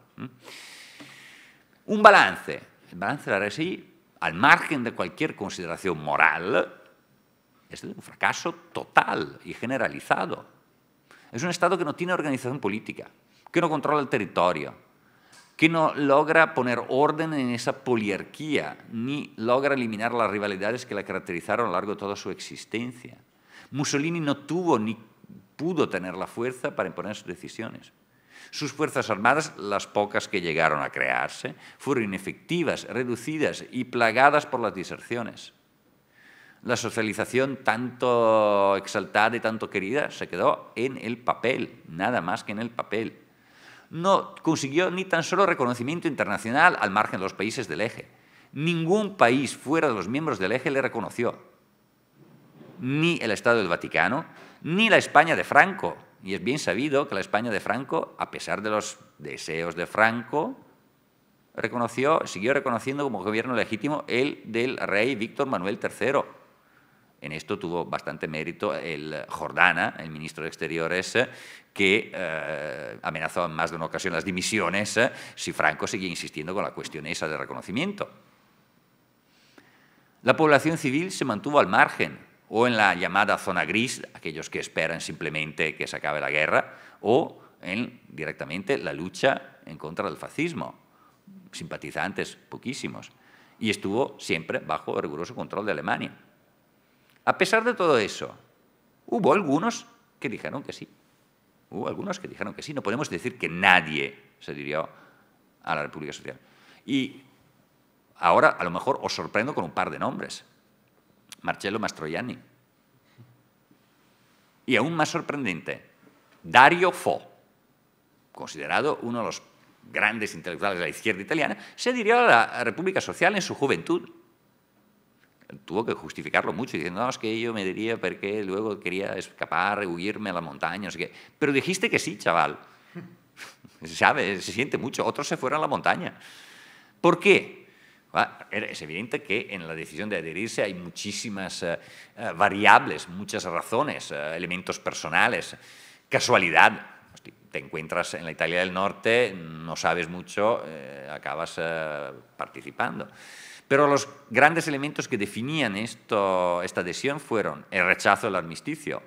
Un balance. El balance de la RSI, al margen de cualquier consideración moral, es un fracaso total y generalizado. Es un Estado que no tiene organización política, que no controla el territorio, que no logra poner orden en esa poliarquía, ni logra eliminar las rivalidades que la caracterizaron a lo largo de toda su existencia. Mussolini no tuvo ni pudo tener la fuerza para imponer sus decisiones. Sus fuerzas armadas, las pocas que llegaron a crearse, fueron inefectivas, reducidas y plagadas por las deserciones. La socialización tanto exaltada y tanto querida se quedó en el papel, nada más que en el papel. No consiguió ni tan solo reconocimiento internacional al margen de los países del eje. Ningún país fuera de los miembros del eje le reconoció. Ni el Estado del Vaticano, ni la España de Franco. Y es bien sabido que la España de Franco, a pesar de los deseos de Franco, siguió reconociendo como gobierno legítimo el del rey Víctor Manuel III. En esto tuvo bastante mérito el Jordana, el ministro de Exteriores, que amenazó en más de una ocasión las dimisiones si Franco seguía insistiendo con la cuestión esa de reconocimiento. La población civil se mantuvo al margen, o en la llamada zona gris, aquellos que esperan simplemente que se acabe la guerra, o en directamente la lucha en contra del fascismo. Simpatizantes, poquísimos. Y estuvo siempre bajo el riguroso control de Alemania. A pesar de todo eso, hubo algunos que dijeron que sí. Hubo algunos que dijeron que sí. No podemos decir que nadie se adhirió a la República Social. Y ahora, a lo mejor, os sorprendo con un par de nombres. Marcello Mastroianni. Y aún más sorprendente, Dario Fo, considerado uno de los grandes intelectuales de la izquierda italiana, se adhirió a la República Social en su juventud. Tuvo que justificarlo mucho, diciendo, no, es que yo me diría porque luego quería escapar, huirme a la montaña, no sé qué. Pero dijiste que sí, chaval. Se siente mucho. Otros se fueron a la montaña. ¿Por qué? Es evidente que en la decisión de adherirse hay muchísimas variables, muchas razones, elementos personales, casualidad. Te encuentras en la Italia del Norte, no sabes mucho, acabas participando. Pero los grandes elementos que definían esta adhesión fueron el rechazo del armisticio,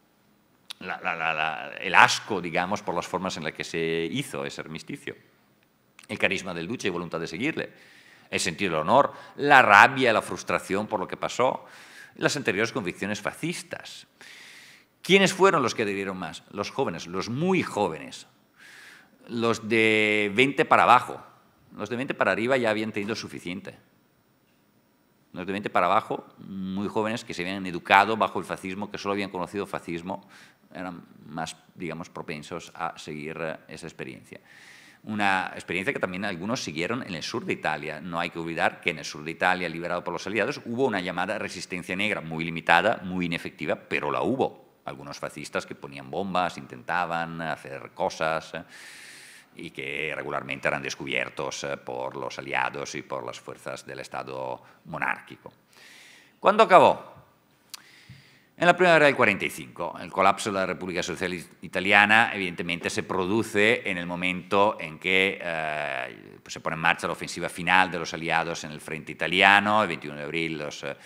el asco, digamos, por las formas en las que se hizo ese armisticio, el carisma del Duce y voluntad de seguirle, el sentido del honor, la rabia, la frustración por lo que pasó, las anteriores convicciones fascistas. ¿Quiénes fueron los que adhirieron más? Los jóvenes, los muy jóvenes, los de 20 para abajo. Los de 20 para arriba ya habían tenido suficiente. Los de 20 para abajo, muy jóvenes que se habían educado bajo el fascismo, que solo habían conocido fascismo, eran más, digamos, propensos a seguir esa experiencia. Una experiencia que también algunos siguieron en el sur de Italia. No hay que olvidar que en el sur de Italia, liberado por los aliados, hubo una llamada resistencia negra muy limitada, muy inefectiva, pero la hubo. Algunos fascistas que ponían bombas, intentaban hacer cosas y que regularmente eran descubiertos por los aliados y por las fuerzas del Estado monárquico. ¿Cuándo acabó? En la primavera del 45, el colapso de la República Social Italiana evidentemente se produce en el momento en que se pone en marcha la ofensiva final de los aliados en el frente italiano. El 21 de abril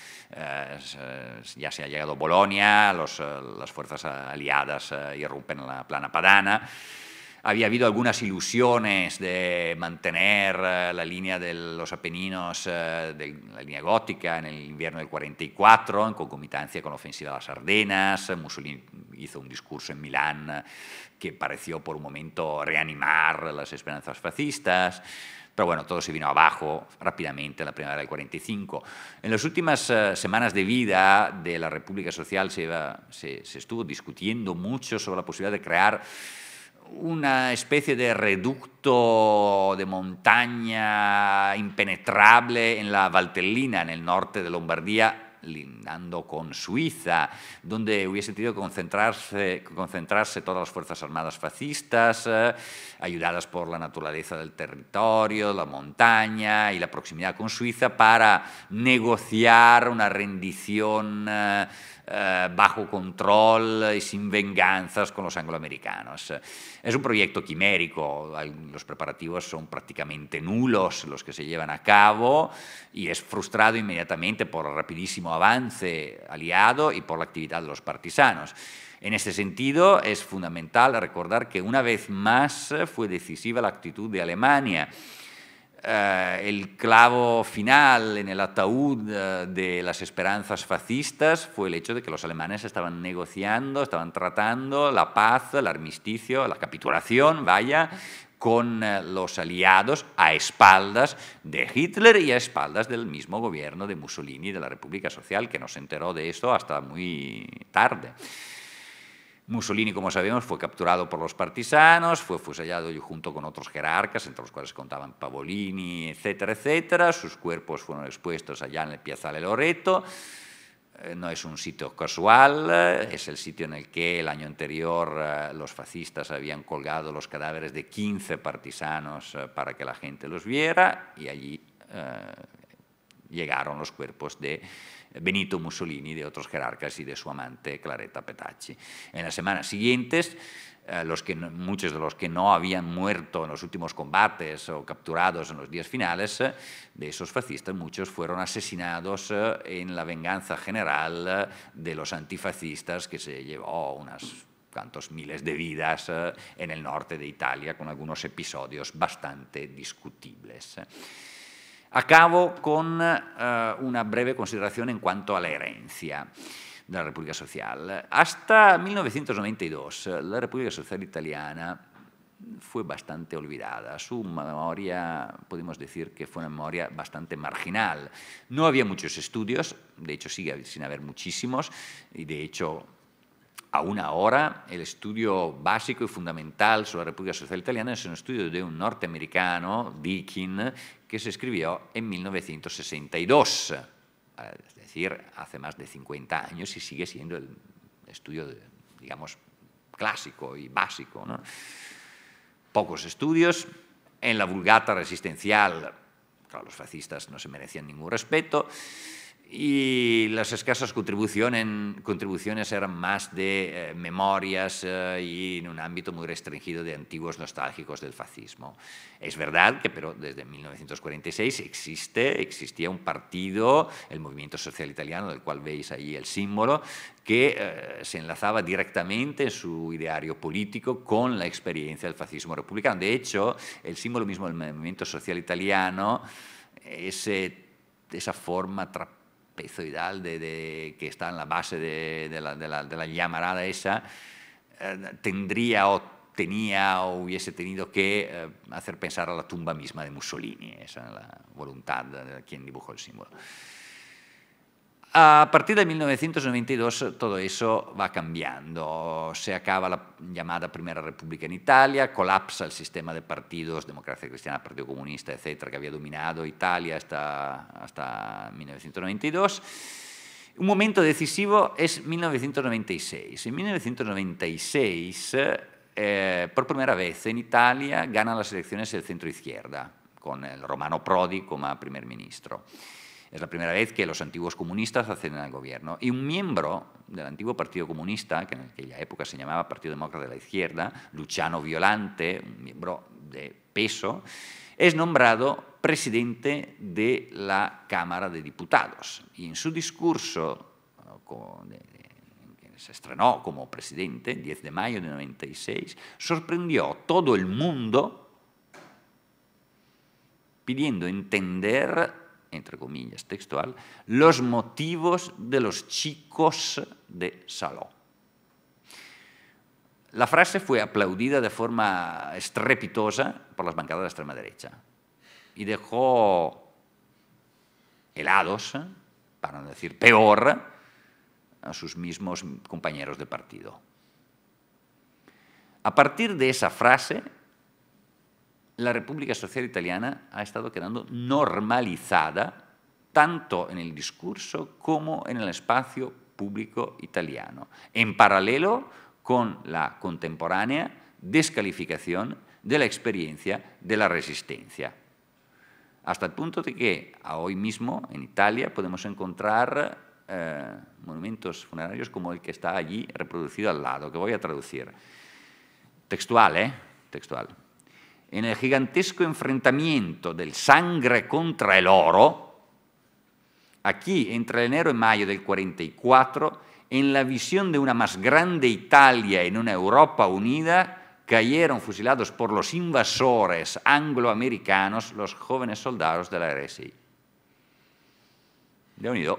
ya se ha llegado a Bolonia, las fuerzas aliadas irrumpen en la Plana Padana. Había habido algunas ilusiones de mantener la línea de los Apeninos, de la línea gótica, en el invierno del 44, en concomitancia con la ofensiva de las Ardenas. Mussolini hizo un discurso en Milán que pareció por un momento reanimar las esperanzas fascistas. Pero bueno, todo se vino abajo rápidamente en la primavera del 45. En las últimas semanas de vida de la República Social se estuvo discutiendo mucho sobre la posibilidad de crear una especie de reducto de montaña impenetrable en la Valtellina, en el norte de Lombardía, lindando con Suiza, donde hubiese tenido que concentrarse todas las Fuerzas Armadas fascistas, ayudadas por la naturaleza del territorio, la montaña y la proximidad con Suiza, para negociar una rendición bajo control y sin venganzas con los angloamericanos. Es un proyecto quimérico, los preparativos son prácticamente nulos los que se llevan a cabo y es frustrado inmediatamente por el rapidísimo avance aliado y por la actividad de los partisanos. En este sentido, es fundamental recordar que una vez más fue decisiva la actitud de Alemania. El clavo final en el ataúd de las esperanzas fascistas fue el hecho de que los alemanes estaban negociando, estaban tratando la paz, el armisticio, la capitulación, con los aliados a espaldas de Hitler y a espaldas del mismo gobierno de Mussolini y de la República Social, que no se enteró de esto hasta muy tarde. Mussolini, como sabemos, fue capturado por los partisanos, fue fusilado junto con otros jerarcas, entre los cuales contaban Pavolini, etcétera, etcétera. Sus cuerpos fueron expuestos allá en el Piazzale Loreto. No es un sitio casual, es el sitio en el que el año anterior los fascistas habían colgado los cadáveres de 15 partisanos para que la gente los viera, y allí llegaron los cuerpos de Benito Mussolini, de otros jerarcas y de su amante Claretta Petacci. En las semanas siguientes, muchos de los que no habían muerto en los últimos combates o capturados en los días finales, de esos fascistas, muchos fueron asesinados en la venganza general de los antifascistas, que se llevó unas cuantos miles de vidas en el norte de Italia, con algunos episodios bastante discutibles. Acabo con una breve consideración en cuanto a la herencia de la República Social. Hasta 1992 la República Social Italiana fue bastante olvidada. Su memoria, podemos decir que fue una memoria bastante marginal. No había muchos estudios, de hecho sigue sin haber muchísimos, y de hecho aún ahora el estudio básico y fundamental sobre la República Social Italiana es un estudio de un norteamericano, Deakin, que se escribió en 1962, es decir, hace más de 50 años, y sigue siendo el estudio, digamos, clásico y básico, ¿no? Pocos estudios. En la Vulgata resistencial, claro, los fascistas no se merecían ningún respeto, y las escasas contribuciones eran más de memorias y en un ámbito muy restringido de antiguos nostálgicos del fascismo. Es verdad que, pero desde 1946 existía un partido, el Movimiento Social Italiano, del cual veis ahí el símbolo, que se enlazaba directamente en su ideario político con la experiencia del fascismo republicano. De hecho, el símbolo mismo del Movimiento Social Italiano, esa forma trapezoidal que está en la base de la llamarada esa, tenía o hubiese tenido que hacer pensar a la tumba misma de Mussolini. Esa es la voluntad de quien dibujó el símbolo. A partir de 1992 todo eso va cambiando. Se acaba la llamada Primera República en Italia, colapsa el sistema de partidos, Democracia Cristiana, Partido Comunista, etcétera, que había dominado Italia hasta 1992. Un momento decisivo es 1996. En 1996, por primera vez en Italia, gana las elecciones el centro-izquierda, con el Romano Prodi como primer ministro. Es la primera vez que los antiguos comunistas acceden al gobierno. Y un miembro del antiguo Partido Comunista, que en aquella época se llamaba Partido Demócrata de la Izquierda, Luciano Violante, un miembro de peso, es nombrado presidente de la Cámara de Diputados. Y en su discurso, que se estrenó como presidente, 10 de mayo de 96, sorprendió a todo el mundo pidiendo entender, entre comillas, textual, los motivos de los chicos de Saló. La frase fue aplaudida de forma estrepitosa por las bancadas de la extrema derecha y dejó helados, para no decir peor, a sus mismos compañeros de partido. A partir de esa frase, la República Social Italiana ha estado quedando normalizada tanto en el discurso como en el espacio público italiano, en paralelo con la contemporánea descalificación de la experiencia de la resistencia. Hasta el punto de que hoy mismo en Italia podemos encontrar monumentos funerarios como el que está allí reproducido al lado, que voy a traducir. Textual, Textual. En el gigantesco enfrentamiento del sangre contra el oro, aquí, entre enero y mayo del 44, en la visión de una más grande Italia en una Europa unida, cayeron fusilados por los invasores angloamericanos los jóvenes soldados de la RSI. De unido.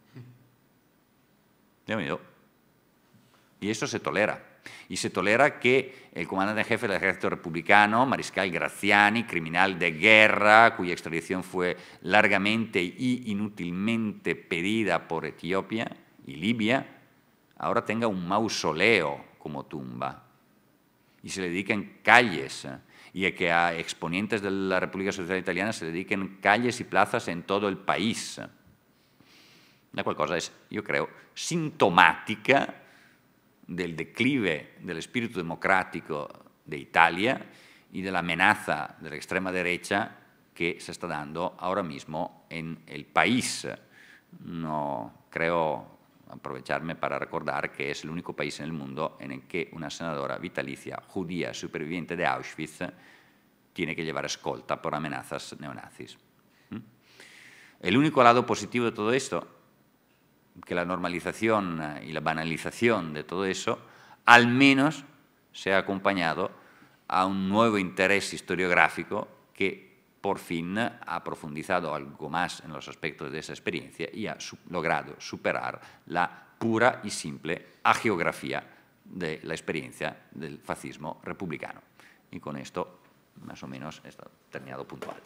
Y eso se tolera. Y se tolera que el comandante en jefe del ejército republicano, Mariscal Graziani, criminal de guerra, cuya extradición fue largamente y inútilmente pedida por Etiopía y Libia, ahora tenga un mausoleo como tumba. Y se le dediquen calles, y que a exponentes de la República Social Italiana se le dediquen calles y plazas en todo el país. La cual cosa es, yo creo, sintomática del declive del espíritu democrático de Italia y de la amenaza de la extrema derecha que se está dando ahora mismo en el país. No creo aprovecharme para recordar que es el único país en el mundo en el que una senadora vitalicia judía superviviente de Auschwitz tiene que llevar escolta por amenazas neonazis. El único lado positivo de todo esto, que la normalización y la banalización de todo eso, al menos se ha acompañado a un nuevo interés historiográfico que por fin ha profundizado algo más en los aspectos de esa experiencia y ha logrado superar la pura y simple hagiografía de la experiencia del fascismo republicano. Y con esto, más o menos, está terminado puntual.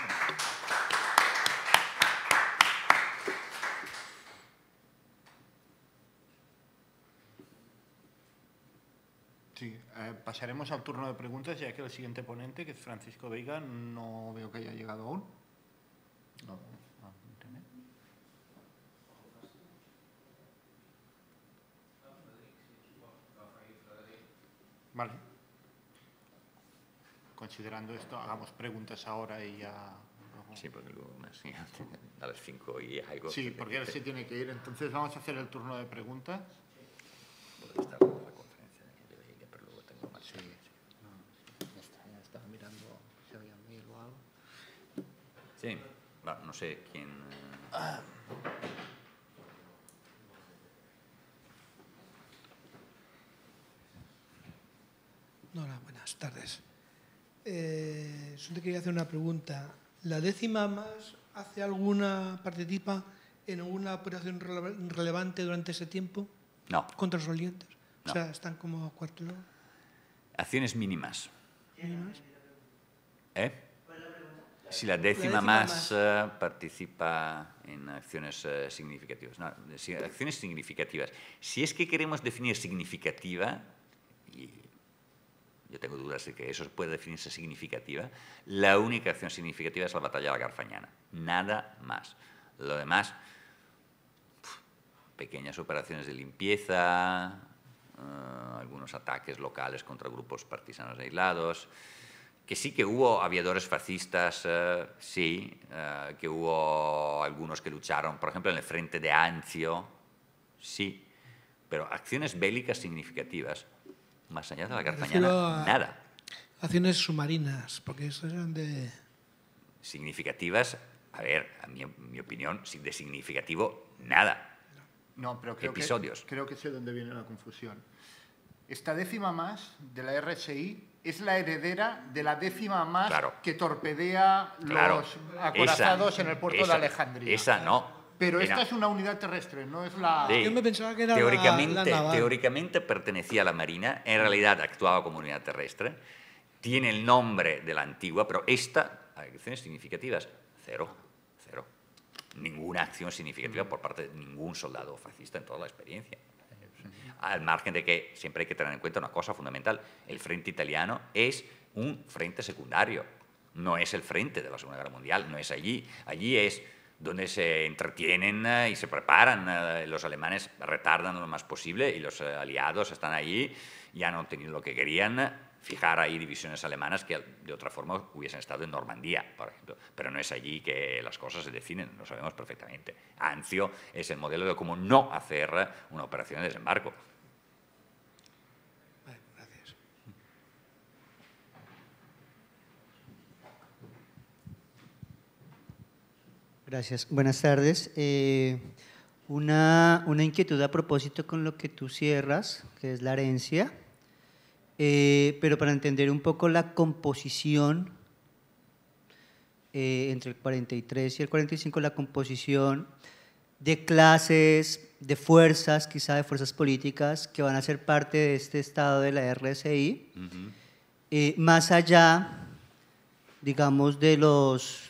Sí, pasaremos al turno de preguntas, ya que el siguiente ponente, que es Francisco Veiga, no veo que haya llegado aún. No, internet. Vale. Considerando esto, hagamos preguntas ahora y ya... Sí, porque luego a las 5 y algo... Sí, porque él se tiene que ir. Entonces vamos a hacer el turno de preguntas. Puede estar en la conferencia de ella, pero luego tengo más. Sí. Ya estaba mirando si había mail o algo. Sí, no sé quién... Hola, buenas tardes. Yo te quería hacer una pregunta. ¿La 10ª más participa en alguna operación relevante durante ese tiempo? No. ¿Contra los olientes? No. O sea, están como cuartelados. Acciones mínimas. ¿Mínimas? Si la 10ª más participa en acciones significativas. No, acciones significativas. Si es que queremos definir significativa, y yo tengo dudas de que eso puede definirse significativa, la única acción significativa es la batalla de la Garfagnana. Nada más. Lo demás, pequeñas operaciones de limpieza, algunos ataques locales contra grupos partisanos aislados, que sí que hubo aviadores fascistas, sí, que hubo algunos que lucharon, por ejemplo, en el frente de Anzio, sí, pero acciones bélicas significativas, más allá de la Garfagnana, nada. Acciones submarinas, porque eso eran de... Significativas, a ver, a mi opinión, de significativo, nada. No, pero creo que sé dónde viene la confusión. Esta 10ª más de la RSI es la heredera de la 10ª más que torpedea los acorazados en el puerto de Alejandría. Esa no. Pero esta es una unidad terrestre, no es la... Sí. Yo me pensaba que era teóricamente, la naval. Teóricamente pertenecía a la Marina, en realidad actuaba como unidad terrestre, tiene el nombre de la antigua, pero esta, acciones significativas, cero. Ninguna acción significativa por parte de ningún soldado fascista en toda la experiencia. Al margen de que siempre hay que tener en cuenta una cosa fundamental, el frente italiano es un frente secundario, no es el frente de la Segunda Guerra Mundial, no es allí. Allí es donde se entretienen y se preparan. Los alemanes retardan lo más posible y los aliados están ahí y han obtenido lo que querían, fijar ahí divisiones alemanas que de otra forma hubiesen estado en Normandía, por ejemplo. Pero no es allí que las cosas se definen, lo sabemos perfectamente. Anzio es el modelo de cómo no hacer una operación de desembarco. Vale, gracias. Gracias. Buenas tardes. Una inquietud a propósito con lo que tú cierras, que es la herencia, pero para entender un poco la composición entre el 43 y el 45, la composición de clases, de fuerzas, quizá de fuerzas políticas que van a ser parte de este estado de la RSI, más allá, digamos, de los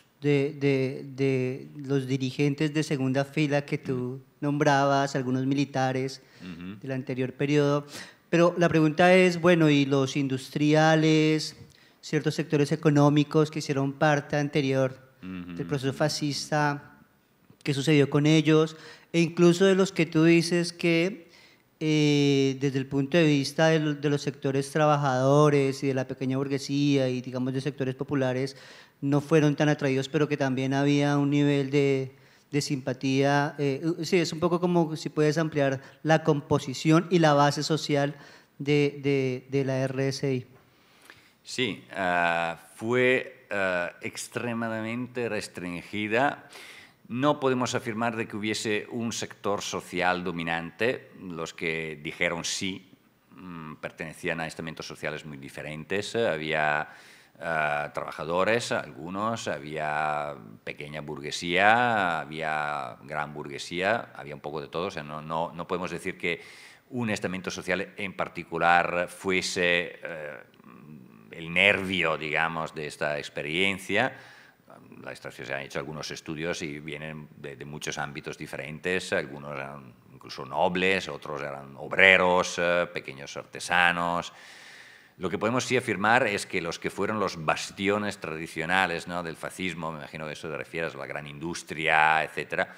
dirigentes de segunda fila que tú nombrabas, algunos militares del anterior periodo. Pero la pregunta es, bueno, ¿y los industriales, ciertos sectores económicos que hicieron parte anterior del proceso fascista, qué sucedió con ellos? E incluso de los que tú dices que desde el punto de vista de los sectores trabajadores y de la pequeña burguesía y digamos de sectores populares no fueron tan atraídos, pero que también había un nivel de simpatía. Sí, es un poco como si puedes ampliar la composición y la base social de la RSI. Sí, fue extremadamente restringida. No podemos afirmar de que hubiese un sector social dominante. Los que dijeron sí pertenecían a estamentos sociales muy diferentes. Había trabajadores, algunos, había pequeña burguesía, había gran burguesía, había un poco de todo. O sea, no podemos decir que un estamento social en particular fuese el nervio, digamos, de esta experiencia. Se han hecho algunos estudios y vienen de muchos ámbitos diferentes, algunos eran incluso nobles, otros eran obreros, pequeños artesanos. Lo que podemos sí afirmar es que los que fueron los bastiones tradicionales, ¿no?, del fascismo, me imagino que eso te refieres a la gran industria, etcétera,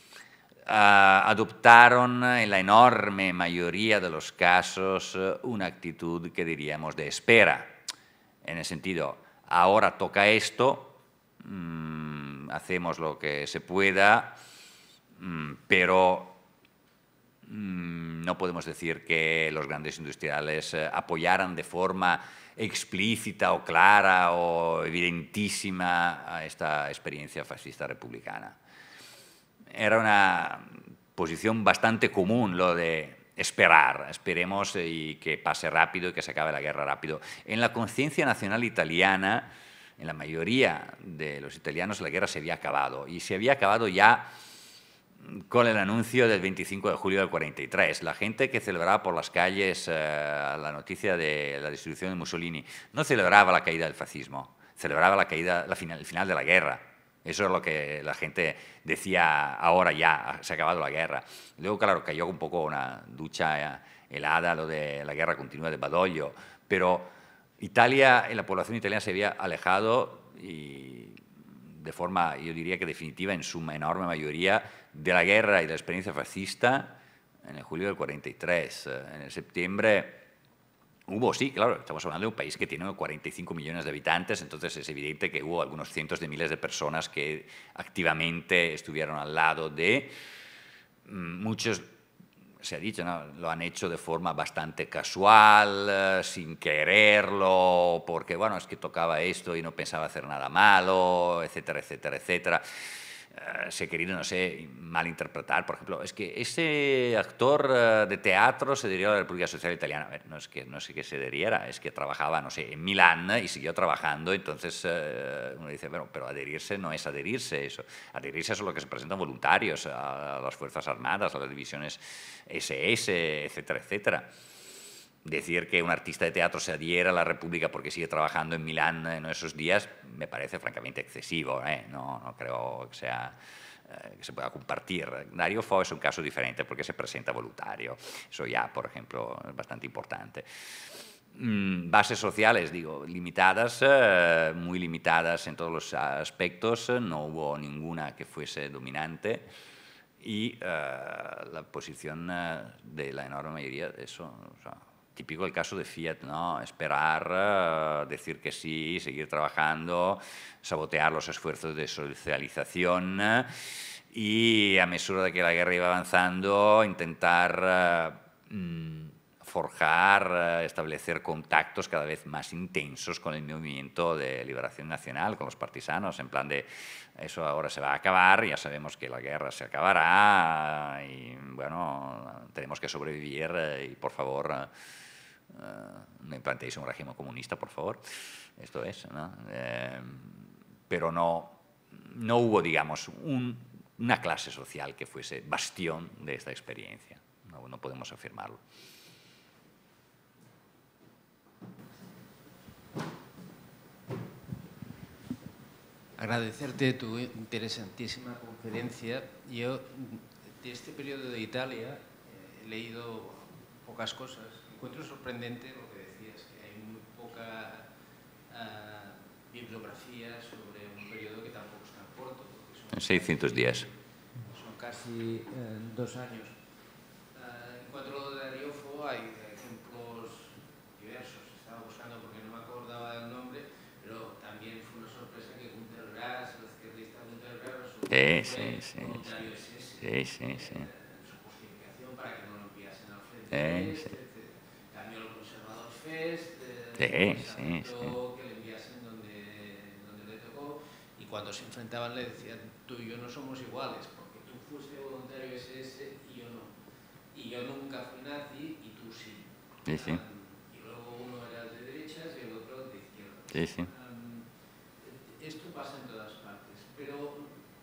adoptaron en la enorme mayoría de los casos una actitud que diríamos de espera, en el sentido, ahora toca esto, hacemos lo que se pueda, pero no podemos decir que los grandes industriales apoyaran de forma explícita o clara o evidentísima a esta experiencia fascista republicana. Era una posición bastante común lo de esperar, esperemos y que pase rápido y que se acabe la guerra rápido. En la conciencia nacional italiana, en la mayoría de los italianos, la guerra se había acabado, y se había acabado ya con el anuncio del 25 de julio del 43. La gente que celebraba por las calles la noticia de la destrucción de Mussolini no celebraba la caída del fascismo, celebraba el final de la guerra. Eso es lo que la gente decía, ahora ya, se ha acabado la guerra. Luego, claro, cayó un poco una ducha helada lo de la guerra continua de Badoglio, pero Italia, la población italiana se había alejado y de forma, yo diría que definitiva, en su enorme mayoría, de la guerra y de la experiencia fascista en el julio del 43. En el septiembre hubo, sí, claro, estamos hablando de un país que tiene 45 millones de habitantes, entonces es evidente que hubo algunos cientos de miles de personas que activamente estuvieron al lado de muchos. Se ha dicho, ¿no?, lo han hecho de forma bastante casual, sin quererlo, porque, bueno, es que tocaba esto y no pensaba hacer nada malo, etcétera, etcétera, etcétera. Se ha querido, no sé, malinterpretar, por ejemplo, es que ese actor de teatro se adhirió a la República Social Italiana. A ver, no es que se adhiriera, es que trabajaba, no sé, en Milán y siguió trabajando, entonces uno dice, bueno, pero adherirse no es adherirse, eso. Adherirse es lo que se presentan voluntarios a las Fuerzas Armadas, a las divisiones SS, etcétera, etcétera. Decir que un artista de teatro se adhiera a la República porque sigue trabajando en Milán en esos días me parece francamente excesivo, no creo que sea que se pueda compartir. Dario Fo es un caso diferente porque se presenta voluntario, eso ya, por ejemplo, es bastante importante. Bases sociales, digo, limitadas, muy limitadas en todos los aspectos, no hubo ninguna que fuese dominante y la posición de la enorme mayoría de eso, o sea, típico el caso de Fiat, ¿no? Esperar, decir que sí, seguir trabajando, sabotear los esfuerzos de socialización y a mesura de que la guerra iba avanzando intentar forjar, establecer contactos cada vez más intensos con el movimiento de liberación nacional, con los partisanos, en plan de eso ahora se va a acabar, ya sabemos que la guerra se acabará y bueno, tenemos que sobrevivir y por favor no implantéis un régimen comunista, por favor. Esto es, ¿no? Pero no hubo, digamos, una clase social que fuese bastión de esta experiencia. No podemos afirmarlo. Agradecerte tu interesantísima conferencia. Yo, de este periodo de Italia, he leído pocas cosas. Encuentro sorprendente lo que decías, que hay muy poca bibliografía sobre un periodo que tampoco es tan corto. Son 600 días. Son casi 2 años. En cuanto a lo de Ariofo, hay ejemplos diversos. Estaba buscando porque no me acordaba del nombre, pero también fue una sorpresa que Günter Grass, el izquierdista Günter Grass, voluntario SS, su justificación para que no lo enviasen al frente. Cambió el conservador Fest, aceptó que le enviasen donde le tocó, y cuando se enfrentaban le decían: tú y yo no somos iguales, porque tú fuiste voluntario SS y yo no. Y yo nunca fui nazi y tú sí. Y luego uno era de derechas y el otro de izquierdas. Esto pasa en todas partes, pero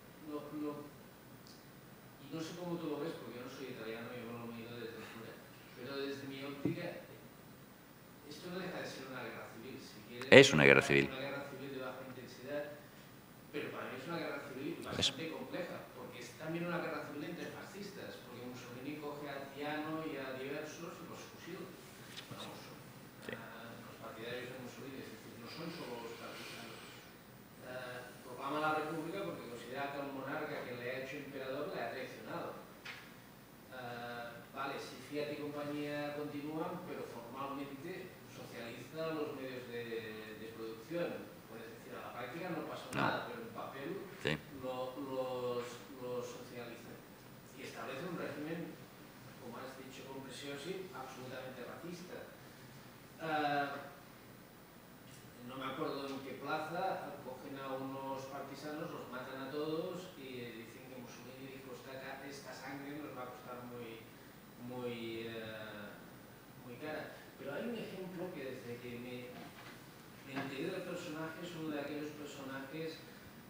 no sé cómo tú lo ves, porque yo no soy italiano, yo no lo miro desde fuera, pero desde mi óptica, esto no deja de ser una guerra civil. Si quieres, es una guerra civil. Es una guerra civil de baja intensidad, pero para mí es una guerra civil bastante compleja, porque es también una guerra civil entre fascistas, porque Mussolini coge a Ciano y a diversos y los fusila. Los partidarios de Mussolini, es decir, no son solo los partisanos. Proclama la República porque considera que el monarca que le ha hecho emperador le ha traicionado. Vale, si Fiat y compañía continúan, pero formalmente socializa los medios de producción. Puedes decir, a la práctica no pasó nada, pero en papel lo socializa. Y establece un régimen, como has dicho con Preziosi, absolutamente racista. No me acuerdo en qué plaza, cogen a unos partisanos, los matan a todos y dicen que Mussolini dijo: esta sangre nos va a costar muy cara. Pero hay un ejemplo que desde que me enteré del personaje es uno de aquellos personajes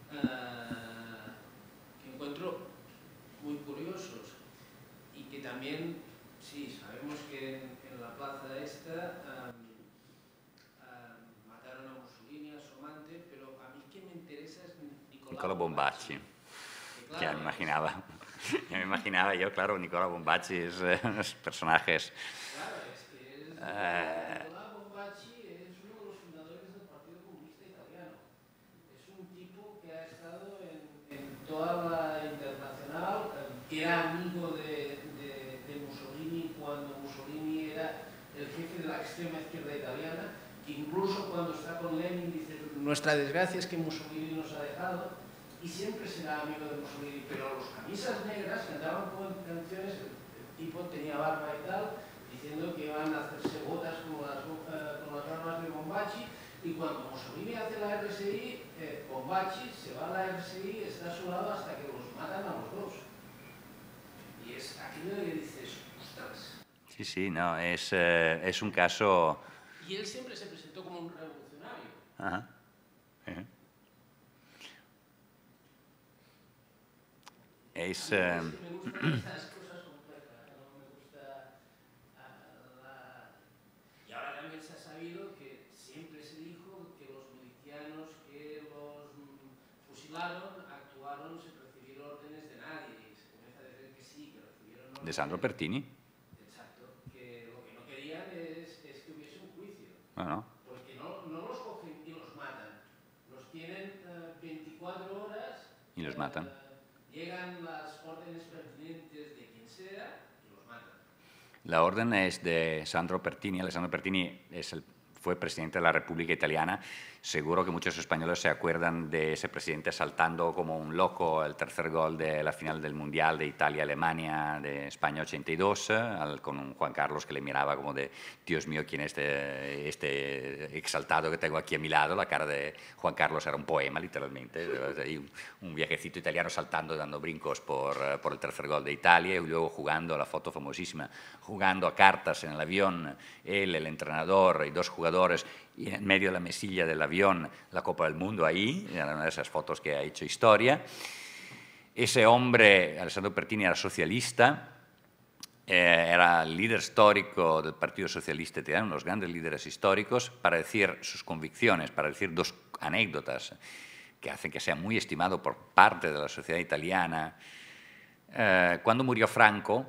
que encuentro muy curiosos y que también, sí, sabemos que en la plaza esta mataron a Mussolini, a su amante, pero a mí que me interesa es Nicola Bombacci. Ya me imaginaba. Ya me imaginaba yo, claro, Nicola Bombacci es unos personajes. Claro, es que Nicola Bombacci es uno de los fundadores del Partido Comunista Italiano. Es un tipo que ha estado en toda la internacional, que era amigo de Mussolini cuando Mussolini era el jefe de la extrema izquierda italiana, que incluso cuando está con Lenin dice: nuestra desgracia es que Mussolini nos ha dejado. Y siempre será amigo de Mussolini, pero los camisas negras cantaban canciones, el tipo tenía barba y tal, diciendo que iban a hacerse botas con las barbas de Bombacci, y cuando Mussolini hace la RSI, Bombacci se va a la RSI, está a su lado hasta que los matan a los dos. Y es aquello que dices: ostras. Sí, no, es un caso... Y él siempre se presentó como un revolucionario. Ajá. Me gustan esas cosas complejas, no me gusta Y ahora también se ha sabido que siempre se dijo que los milicianos que los fusilaron actuaron sin recibir órdenes de nadie. Y se comienza a decir que sí, que recibieron órdenes. De Sandro Pertini. Exacto, que lo que no querían es que hubiese un juicio. Bueno. Porque no los cogen y los matan. Los tienen 24 horas. Y los matan. Llegan las órdenes pertinentes de quien sea y los matan. La orden es de Sandro Pertini. Alessandro Pertini fue presidente de la República Italiana. Seguro que muchos españoles se acuerdan de ese presidente saltando como un loco el tercer gol de la final del Mundial de Italia-Alemania de España 82, con un Juan Carlos que le miraba como de Dios mío, ¿quién es este exaltado que tengo aquí a mi lado? La cara de Juan Carlos era un poema, literalmente. Un viajecito italiano saltando, dando brincos por el tercer gol de Italia y luego jugando, la foto famosísima, jugando a cartas en el avión, él, el entrenador y dos jugadores, y en medio de la mesilla del avión la Copa del Mundo ahí, era una de esas fotos que ha hecho historia. Ese hombre, Alessandro Pertini, era socialista, era el líder histórico del Partido Socialista Italiano, uno de los grandes líderes históricos, para decir sus convicciones, para decir dos anécdotas que hacen que sea muy estimado por parte de la sociedad italiana. Cuando murió Franco,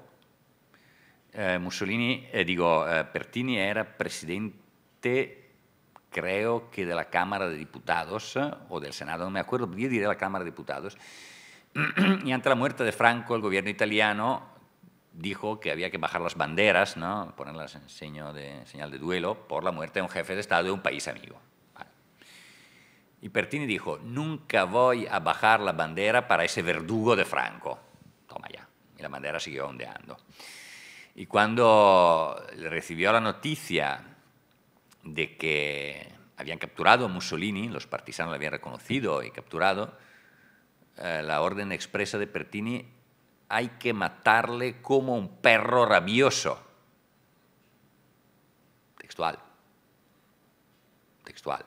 Pertini era presidente, creo que de la Cámara de Diputados o del Senado, no me acuerdo, yo diré la Cámara de Diputados, y ante la muerte de Franco el gobierno italiano dijo que había que bajar las banderas, ¿no? Ponerlas en señal de duelo por la muerte de un jefe de Estado de un país amigo. Vale. Y Pertini dijo, nunca voy a bajar la bandera para ese verdugo de Franco. Toma ya. Y la bandera siguió ondeando. Y cuando recibió la noticia de que habían capturado a Mussolini, los partisanos lo habían reconocido y capturado, la orden expresa de Pertini, hay que matarle como un perro rabioso. Textual. Textual.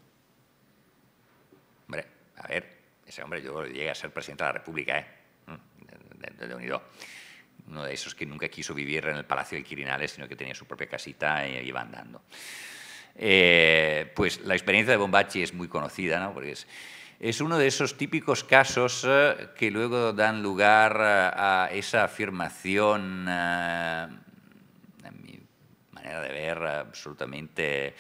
Hombre, a ver, ese hombre yo llegué a ser presidente de la República, de Unido. Uno de esos que nunca quiso vivir en el Palacio de Quirinales, sino que tenía su propia casita y iba andando. Pues la experiencia de Bonvacci es muy conocida, ¿no? Porque es uno de esos típicos casos que luego dan lugar a esa afirmación, a mi manera de ver, absolutamente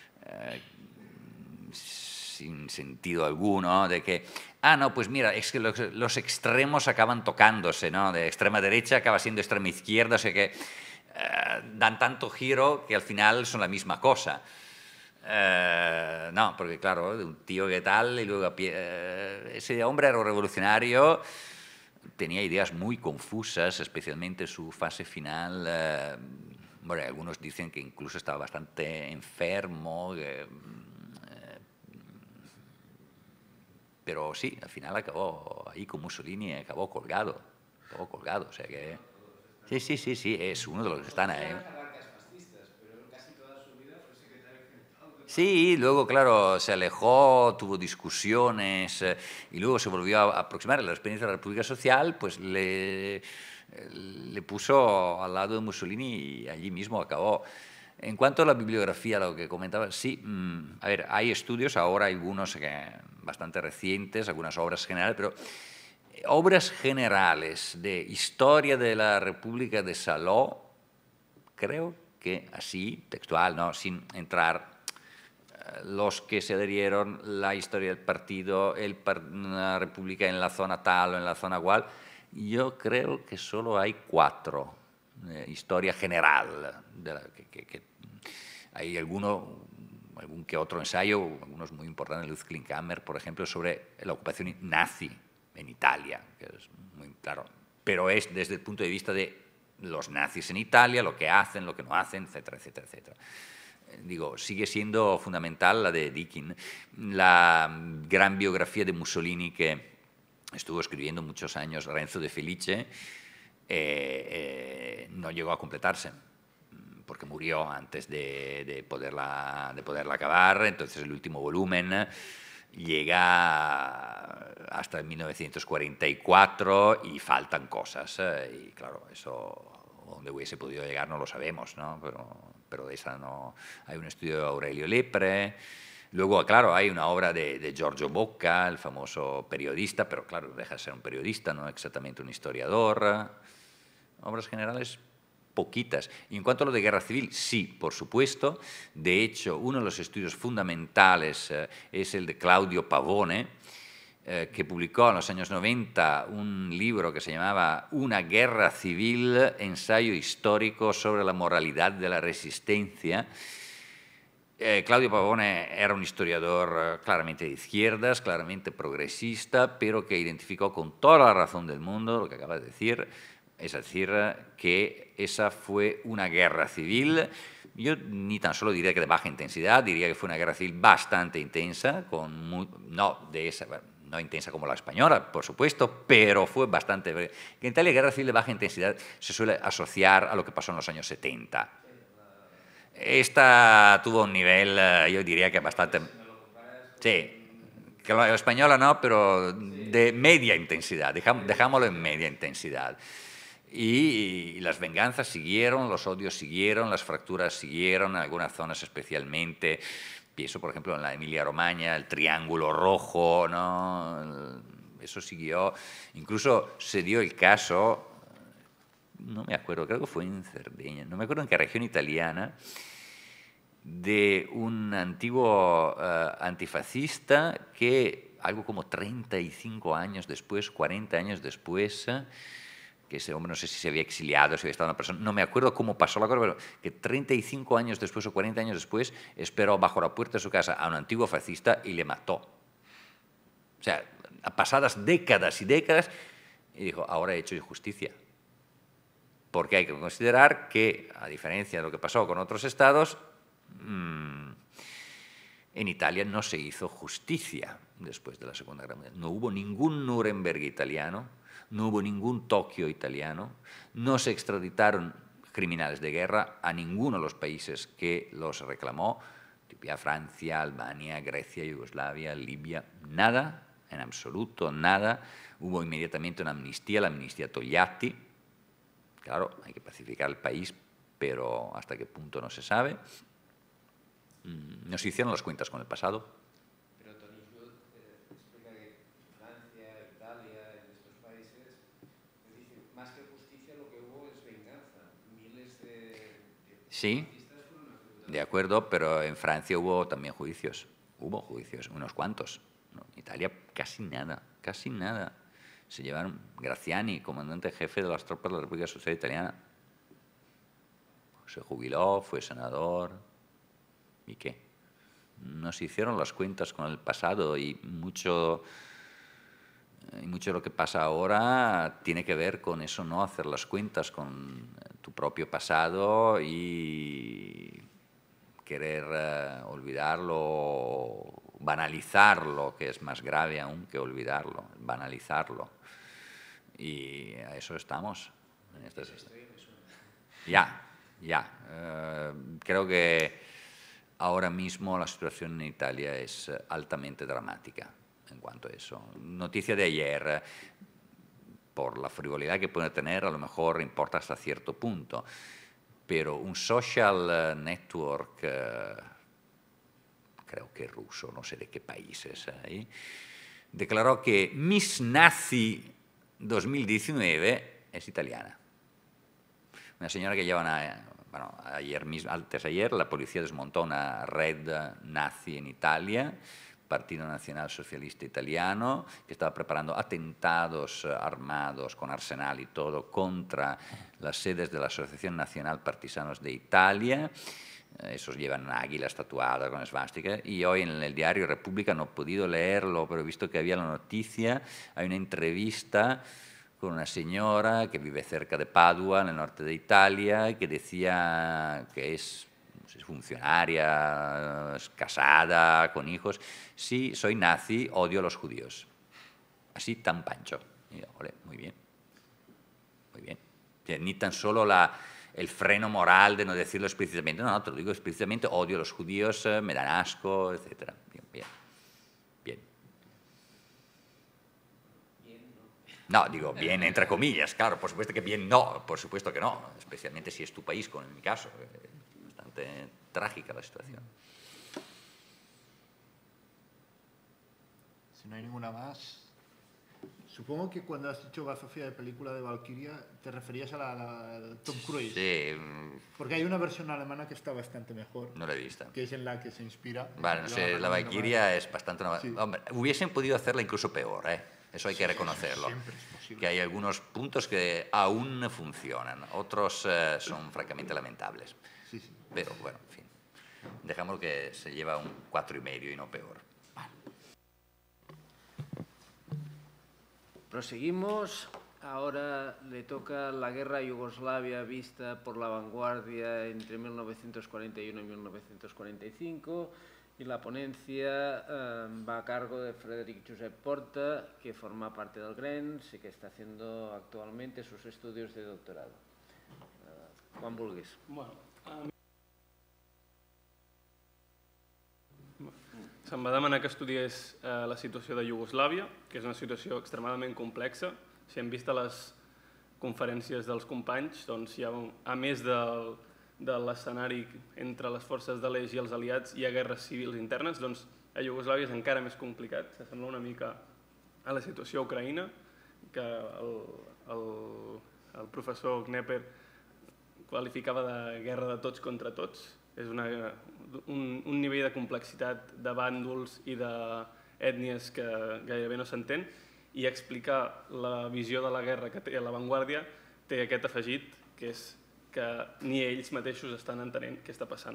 sin sentido alguno, de que, no, pues mira, es que los extremos acaban tocándose, ¿no? De extrema derecha acaba siendo extrema izquierda, o sea que dan tanto giro que al final son la misma cosa. No, porque claro, de un tío que tal, y luego ese hombre era un revolucionario, tenía ideas muy confusas, especialmente su fase final. Bueno, algunos dicen que incluso estaba bastante enfermo, pero sí, al final acabó ahí con Mussolini, acabó colgado, o sea que sí, es uno de los que están ahí. Sí, luego, claro, se alejó, tuvo discusiones y luego se volvió a aproximar. La experiencia de la República Social pues le puso al lado de Mussolini y allí mismo acabó. En cuanto a la bibliografía, lo que comentaba, sí, a ver, hay estudios, ahora hay algunos bastante recientes, algunas obras generales, pero obras generales de historia de la República de Saló, creo que así, textual, ¿no? Sin entrar los que se adherieron, la historia del partido, la República en la zona tal o en la zona cual, yo creo que solo hay 4, historia general, hay algún que otro ensayo, algunos muy importantes, Luz Klinkhammer, por ejemplo, sobre la ocupación nazi en Italia, que es muy claro, pero es desde el punto de vista de los nazis en Italia, lo que hacen, lo que no hacen, etcétera, etcétera, etcétera. Digo, sigue siendo fundamental la de Deakin, la gran biografía de Mussolini que estuvo escribiendo muchos años Renzo de Felice, no llegó a completarse porque murió antes de poderla acabar. Entonces el último volumen llega hasta 1944 y faltan cosas, y claro, eso donde hubiese podido llegar no lo sabemos, ¿no? Pero de esa no. Hay un estudio de Aurelio Lepre. Luego, claro, hay una obra de Giorgio Bocca, el famoso periodista, pero claro, deja de ser un periodista, no exactamente un historiador. Obras generales, poquitas. Y en cuanto a lo de guerra civil, sí, por supuesto. De hecho, uno de los estudios fundamentales es el de Claudio Pavone, que publicó en los años 90 un libro que se llamaba Una guerra civil, ensayo histórico sobre la moralidad de la resistencia. Claudio Pavone era un historiador claramente de izquierdas, claramente progresista, pero que identificó con toda la razón del mundo lo que acaba de decir, es decir, que esa fue una guerra civil. Yo ni tan solo diría que de baja intensidad, diría que fue una guerra civil bastante intensa, no intensa como la española, por supuesto, pero fue bastante... En Italia, guerra civil de baja intensidad se suele asociar a lo que pasó en los años 70. Esta tuvo un nivel, yo diría que bastante... Sí, que la española no, pero de media intensidad, dejámoslo en media intensidad. Y las venganzas siguieron, los odios siguieron, las fracturas siguieron, en algunas zonas especialmente. Pienso, por ejemplo, en la Emilia-Romagna, el Triángulo Rojo, ¿no? Eso siguió. Incluso se dio el caso, no me acuerdo, creo que fue en Cerdeña, no me acuerdo en qué región italiana, de un antiguo antifascista que algo como 35 años después, 40 años después, que ese hombre no sé si se había exiliado, si había estado en una persona, no me acuerdo cómo pasó la cosa, pero que 35 años después o 40 años después esperó bajo la puerta de su casa a un antiguo fascista y le mató. O sea, pasadas décadas y décadas, y dijo, ahora he hecho justicia. Porque hay que considerar que, a diferencia de lo que pasó con otros estados, en Italia no se hizo justicia después de la Segunda Guerra Mundial. No hubo ningún Nuremberg italiano, no hubo ningún Tokio italiano, no se extraditaron criminales de guerra a ninguno de los países que los reclamó, tipo Francia, Albania, Grecia, Yugoslavia, Libia, nada, en absoluto nada. Hubo inmediatamente una amnistía, la amnistía Togliatti. Claro, hay que pacificar el país, pero hasta qué punto no se sabe. No se hicieron las cuentas con el pasado. Pero Tony Judd explica que Francia, Italia, en estos países, es decir, más que justicia lo que hubo es venganza. Miles de Sí, de acuerdo, pero en Francia hubo también juicios. Hubo juicios, unos cuantos. ¿No? En Italia casi nada, casi nada. Se llevaron Graziani, comandante jefe de las tropas de la República Social Italiana. Se jubiló, fue senador. ¿Y qué? No se hicieron las cuentas con el pasado y mucho de lo que pasa ahora tiene que ver con eso, no hacer las cuentas con tu propio pasado y querer olvidarlo, banalizarlo, que es más grave aún que olvidarlo, banalizarlo. Y a eso estamos. Creo que ahora mismo la situación en Italia es altamente dramática en cuanto a eso. Noticia de ayer, por la frivolidad que puede tener, a lo mejor importa hasta cierto punto, pero un social network, creo que ruso, no sé de qué países, declaró que Miss Nazi 2019 es italiana. Una señora que lleva antes de ayer, la policía desmontó una red nazi en Italia, Partido Nacional Socialista Italiano, que estaba preparando atentados armados con arsenal y todo contra las sedes de la Asociación Nacional Partisanos de Italia. Esos llevan una águila tatuada con esvástica. Y hoy en el diario República, no he podido leerlo, pero he visto que había la noticia, hay una entrevista con una señora que vive cerca de Padua, en el norte de Italia, que decía que es funcionaria, es casada, con hijos. Sí, soy nazi, odio a los judíos. Así tan pancho. Y, ole, muy bien. Muy bien. Ni tan solo el freno moral de no decirlo explícitamente. No, te lo digo explícitamente, odio a los judíos, me dan asco, etc. Bien, bien. No, digo bien entre comillas, claro, por supuesto que bien no, por supuesto que no, especialmente si es tu país, como en mi caso. Bastante trágica la situación. Si no hay ninguna más, Supongo que cuando has dicho bazofia de película de Valkyria te referías a la Tom Cruise. Sí. Porque hay una versión alemana que está bastante mejor. No la he visto. Que es en la que se inspira. Vale, no sé, la Valkyria es bastante... Sí. Hombre, hubiesen podido hacerla incluso peor, ¿eh? Eso hay que reconocerlo. Siempre es posible. Que hay algunos puntos que aún funcionan, otros son francamente lamentables. Sí. Pero bueno, en fin. Dejamos que se lleva un 4,5 y no peor. Proseguimos. Ahora le toca la guerra a Yugoslavia vista por La Vanguardia entre 1941 y 1945 y la ponencia va a cargo de Frederic Josep Porta, que forma parte del GRENS y que está haciendo actualmente sus estudios de doctorado. Quan vulguis. Bueno, se'm va demanar que estudiés la situació de Iugoslàvia, que és una situació extremadament complexa. Si hem vist a les conferències dels companys, doncs hi ha, a més de l'escenari entre les forces de l'Eix i els aliats, hi ha guerres civils internes, doncs a Iugoslàvia és encara més complicat. S'assembla una mica a la situació a Ucraïna, que el professor Knepper qualificava de guerra de tots contra tots. És un nivell de complexitat de bàndols i d'ètnies que gairebé no s'entén, i explicar la visió de la guerra que té La Vanguardia té aquest afegit, que és que ni ells mateixos estan entenent què està passant.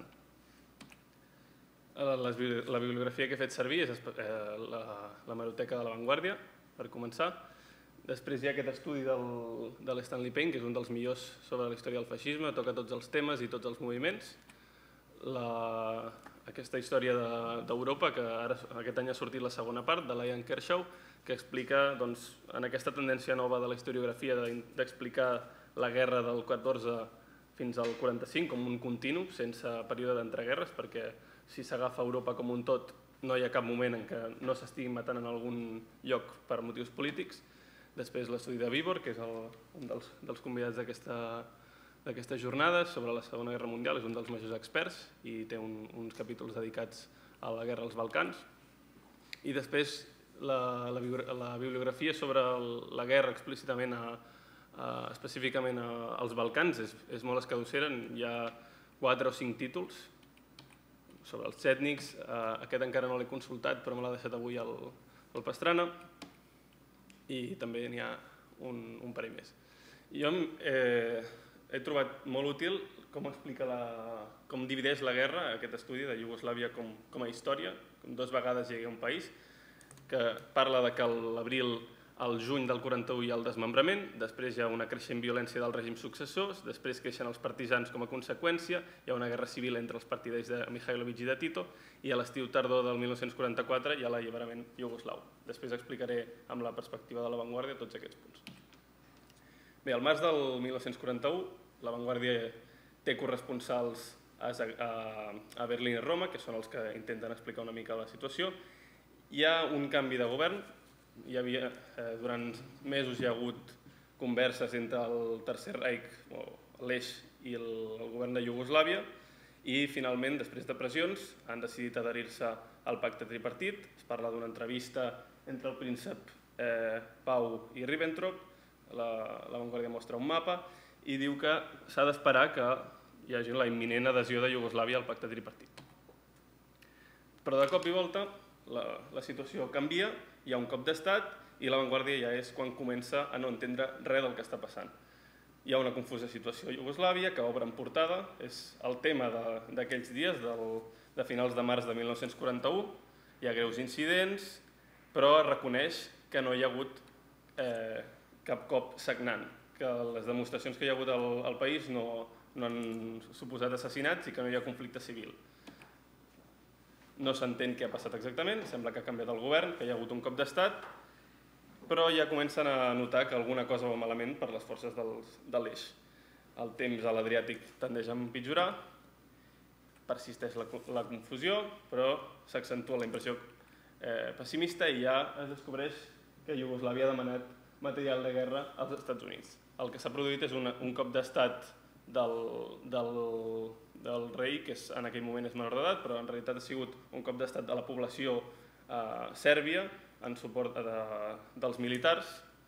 La bibliografia que he fet servir és l'hemeroteca de La Vanguardia, per començar. Després hi ha aquest estudi de l'Stanley Payne, que és un dels millors sobre la història del feixisme, toca tots els temes i tots els moviments. Aquesta història d'Europa, que aquest any ha sortit la segona part, de l'Ian Kershaw, que explica en aquesta tendència nova de la historiografia d'explicar la guerra del 14 fins al 45 com un continu, sense període d'entreguerres, perquè si s'agafa Europa com un tot no hi ha cap moment en què no s'estiguin matant en algun lloc per motius polítics. Després l'estudi de Vibor, que és un dels convidats d'aquestes jornades sobre la Segona Guerra Mundial, és un dels majors experts i té uns capítols dedicats a la guerra als Balcans. I després la bibliografia sobre la guerra explícitament, específicament als Balcans, és molt escadussera. Hi ha 4 o 5 títols sobre els ètnics. Aquest encara no l'he consultat, però me l'ha deixat avui el Pastrana. I també n'hi ha un parell més. Jo he trobat molt útil com divideix la guerra, aquest estudi de Iugoslàvia com a història. 2 vegades hi hagué un país que parla que l'abril al juny del 41 hi ha el desmembrament, després hi ha una creixent violència dels règims successors, després creixen els partisans com a conseqüència, hi ha una guerra civil entre els partidaris de Mihailovic i de Tito, i a l'estiu tardor del 1944 hi ha l'alliberament iugoslau. Després explicaré amb la perspectiva de La Vanguardia tots aquests punts. Bé, al març del 1941, La Vanguardia té corresponsals a Berlín i Roma, que són els que intenten explicar una mica la situació. Hi ha un canvi de govern. Durant mesos hi ha hagut converses entre el Tercer Reich, l'Eix i el govern de Iugoslàvia, i finalment, després de pressions, han decidit adherir-se al pacte tripartit. Es parla d'una entrevista entre el príncep Pau i Ribbentrop. La Vanguardia mostra un mapa i diu que s'ha d'esperar que hi hagi la imminent adhesió de Iugoslàvia al pacte tripartit. Però de cop i volta la situació canvia, hi ha un cop d'estat i La Vanguardia ja és quan comença a no entendre res del que està passant. Hi ha una confusa situació a Iugoslàvia que obre en portada, és el tema d'aquells dies, de finals de març de 1941. Hi ha greus incidents, però es reconeix que no hi ha hagut cap cop sagnant, que les demostracions que hi ha hagut al país no han suposat assassinats i que no hi ha conflicte civil. No s'entén què ha passat exactament, sembla que ha canviat el govern, que hi ha hagut un cop d'estat, però ja comencen a notar que alguna cosa va malament per les forces de l'Eix. El temps a l'Adriàtic tendeix a empitjorar, persisteix la confusió, però s'accentua la impressió pessimista i ja es descobreix que Iugoslàvia ha demanat material de guerra als Estats Units. El que s'ha produït és un cop d'estat del rei, que en aquell moment és menor d'edat, però en realitat ha sigut un cop d'estat de la població sèrbia en suport dels militars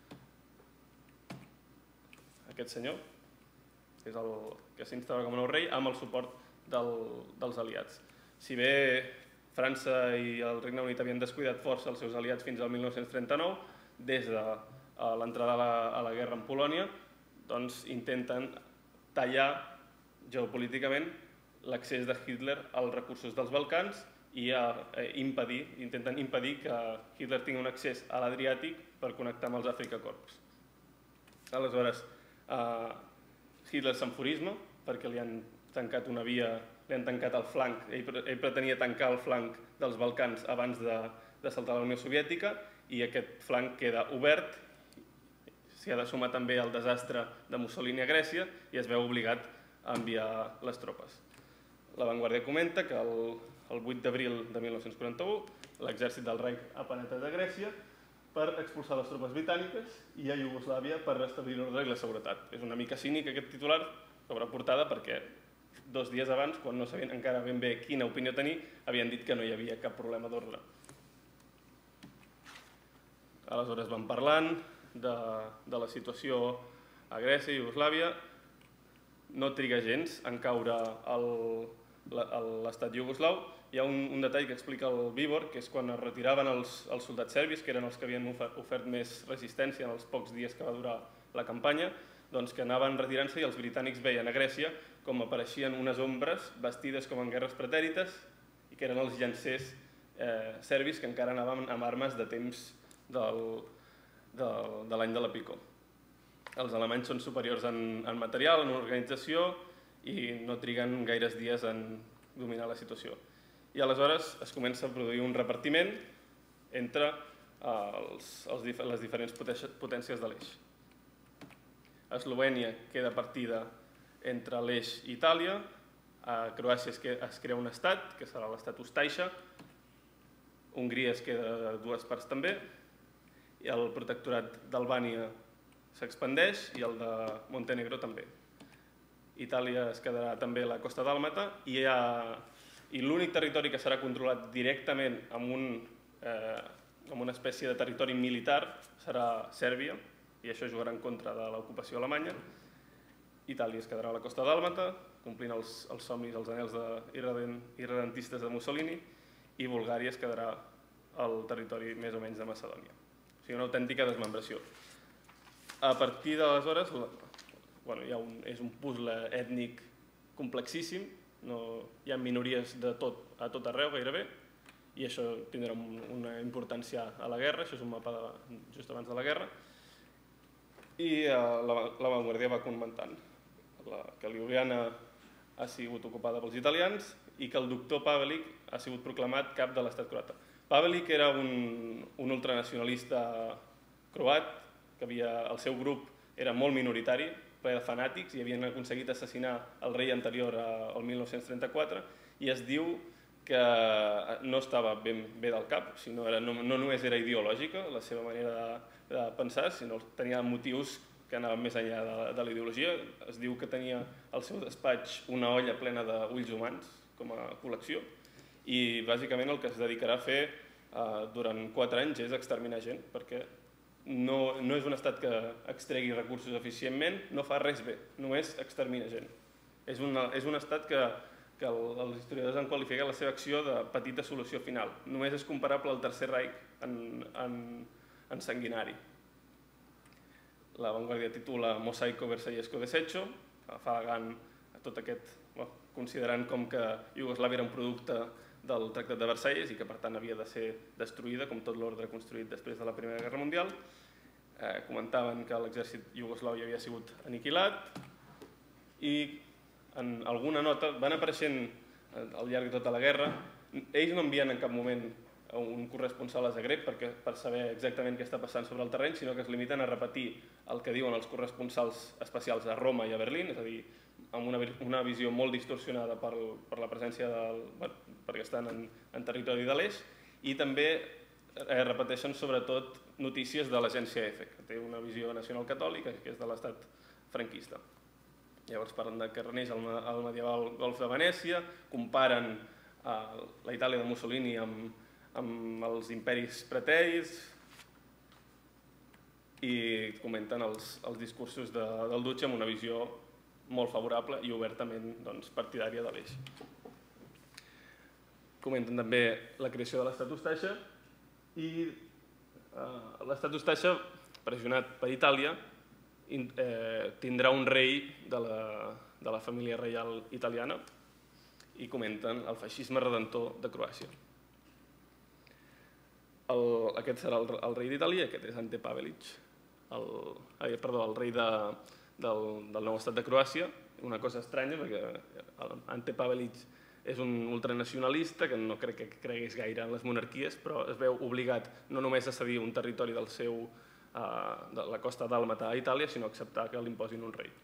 aquest senyor, que és el que s'instaura com a nou rei, amb el suport dels aliats. Si bé França i el Regne Unit havien descuidat força els seus aliats fins al 1939, des de l'entrada a la guerra amb Polònia, doncs intenten tallar geopolíticament l'accés de Hitler als recursos dels Balcans i intenten impedir que Hitler tingui un accés a l'Adriàtic per connectar amb els Africa Corps. Aleshores, Hitler s'enfurisma perquè li han tancat una via, li han tancat el flanc, ell pretenia tancar el flanc dels Balcans abans de saltar a la Unió Soviètica i aquest flanc queda obert, s'hi ha de sumar també el desastre de Mussolini a Grècia i es veu obligat a enviar les tropes. La Vanguardia comenta que el 8 d'abril de 1941 l'exèrcit del Reich ha penetrat a Grècia per expulsar les tropes britàniques i a Iugoslàvia per restablir l'ordre i la seguretat. És una mica cínic aquest titular sobre portada perquè 2 dies abans, quan no sabien encara ben bé quina opinió tenir, havien dit que no hi havia cap problema d'ordre. Aleshores van parlant de la situació a Grècia i Iugoslàvia. No triga gens en caure l'estat iugoslau. Hi ha un detall que explica el Víbor, que és quan es retiraven els soldats serbis, que eren els que havien ofert més resistència en els pocs dies que va durar la campanya, doncs que anaven retirant-se i els britànics veien a Grècia com apareixien unes ombres vestides com en guerres pretèrites i que eren els llancers serbis que encara anaven amb armes de temps de l'any de la Picó. Els alemanys són superiors en material, en organització i no triguen gaires dies en dominar la situació. I aleshores es comença a produir un repartiment entre les diferents potències de l'eix. Eslovènia queda partida entre l'eix i Itàlia, a Croàcia es crea un estat, que serà l'estat Ustaixa, Hongria es queda de 2 parts també, i el protectorat d'Albània s'expandeix i el de Montenegro també. Itàlia es quedarà també a la costa dàlmata i l'únic territori que serà controlat directament amb una espècie de territori militar serà Sèrbia, i això jugarà en contra de l'ocupació alemanya. Itàlia es quedarà a la costa dàlmata, complint els somnis, els anhels irredentistes de Mussolini, i Bulgària es quedarà al territori més o menys de Macedònia. O sigui, una autèntica desmembració. A partir d'aleshores, és un puzzle ètnic complexíssim, hi ha minories a tot arreu gairebé, i això tindrà una importància a la guerra, això és un mapa just abans de la guerra, i la Vanguardia va comentant que Ljubljana ha sigut ocupada pels italians i que el doctor Pavelic ha sigut proclamat cap de l'estat croata. Pavelic era un ultranacionalista croat, que el seu grup era molt minoritari, ple de fanàtics, i havien aconseguit assassinar el rei anterior al 1934, i es diu que no estava ben bé del cap, no només era ideològica la seva manera de pensar, sinó que tenia motius que anaven més enllà de la ideologia. Es diu que tenia al seu despatx una olla plena d'ulls humans com a col·lecció, i bàsicament el que es dedicarà a fer durant 4 anys és exterminar gent, perquè no és un estat que extregui recursos eficientment, no fa res bé, només extermina gent. És un estat que els historiadors han qualificat la seva acció de petita solució final. Només és comparable al Tercer Reich en sanguinari. La Vanguardia titula Mosaico Versallesco Desecho, afalagant a tot aquest, considerant com que Iugoslàvia era un producte del Tractat de Versalles i que per tant havia de ser destruïda, com tot l'ordre construït després de la Primera Guerra Mundial. Comentaven que l'exèrcit iugoslau ja havia sigut aniquilat i en alguna nota van apareixent al llarg de tota la guerra. Ells no envien en cap moment un corresponsal a Zagreb per saber exactament què està passant sobre el terreny, sinó que es limiten a repetir el que diuen els corresponsals especials a Roma i a Berlín, és a dir, amb una visió molt distorsionada per la presència perquè estan en territori de l'eix, i també repeteixen sobretot notícies de l'agència EFE, que té una visió nacional-catòlica, que és de l'estat franquista. Llavors parlen que reneix el medieval golf de Venècia, comparen la Itàlia de Mussolini amb els imperis preteris, i comenten els discursos del Duce amb una visió molt favorable i obertament partidària de l'eix. Comenten també la creació de l'Estat Ustaixa i l'Estat Ustaixa, pressionat per Itàlia, tindrà un rei de la família reial italiana i comenten el feixisme redentor de Croàcia. Aquest serà el rei d'Itàlia, aquest és Ante Pavelić, el rei del nou estat de Croàcia. Una cosa estranya, perquè Ante Pavelić és un ultranacionalista que no crec que cregués gaire en les monarquies, però es veu obligat no només a cedir un territori de la costa dàlmata a Itàlia, sinó a acceptar que l'imposin un rei.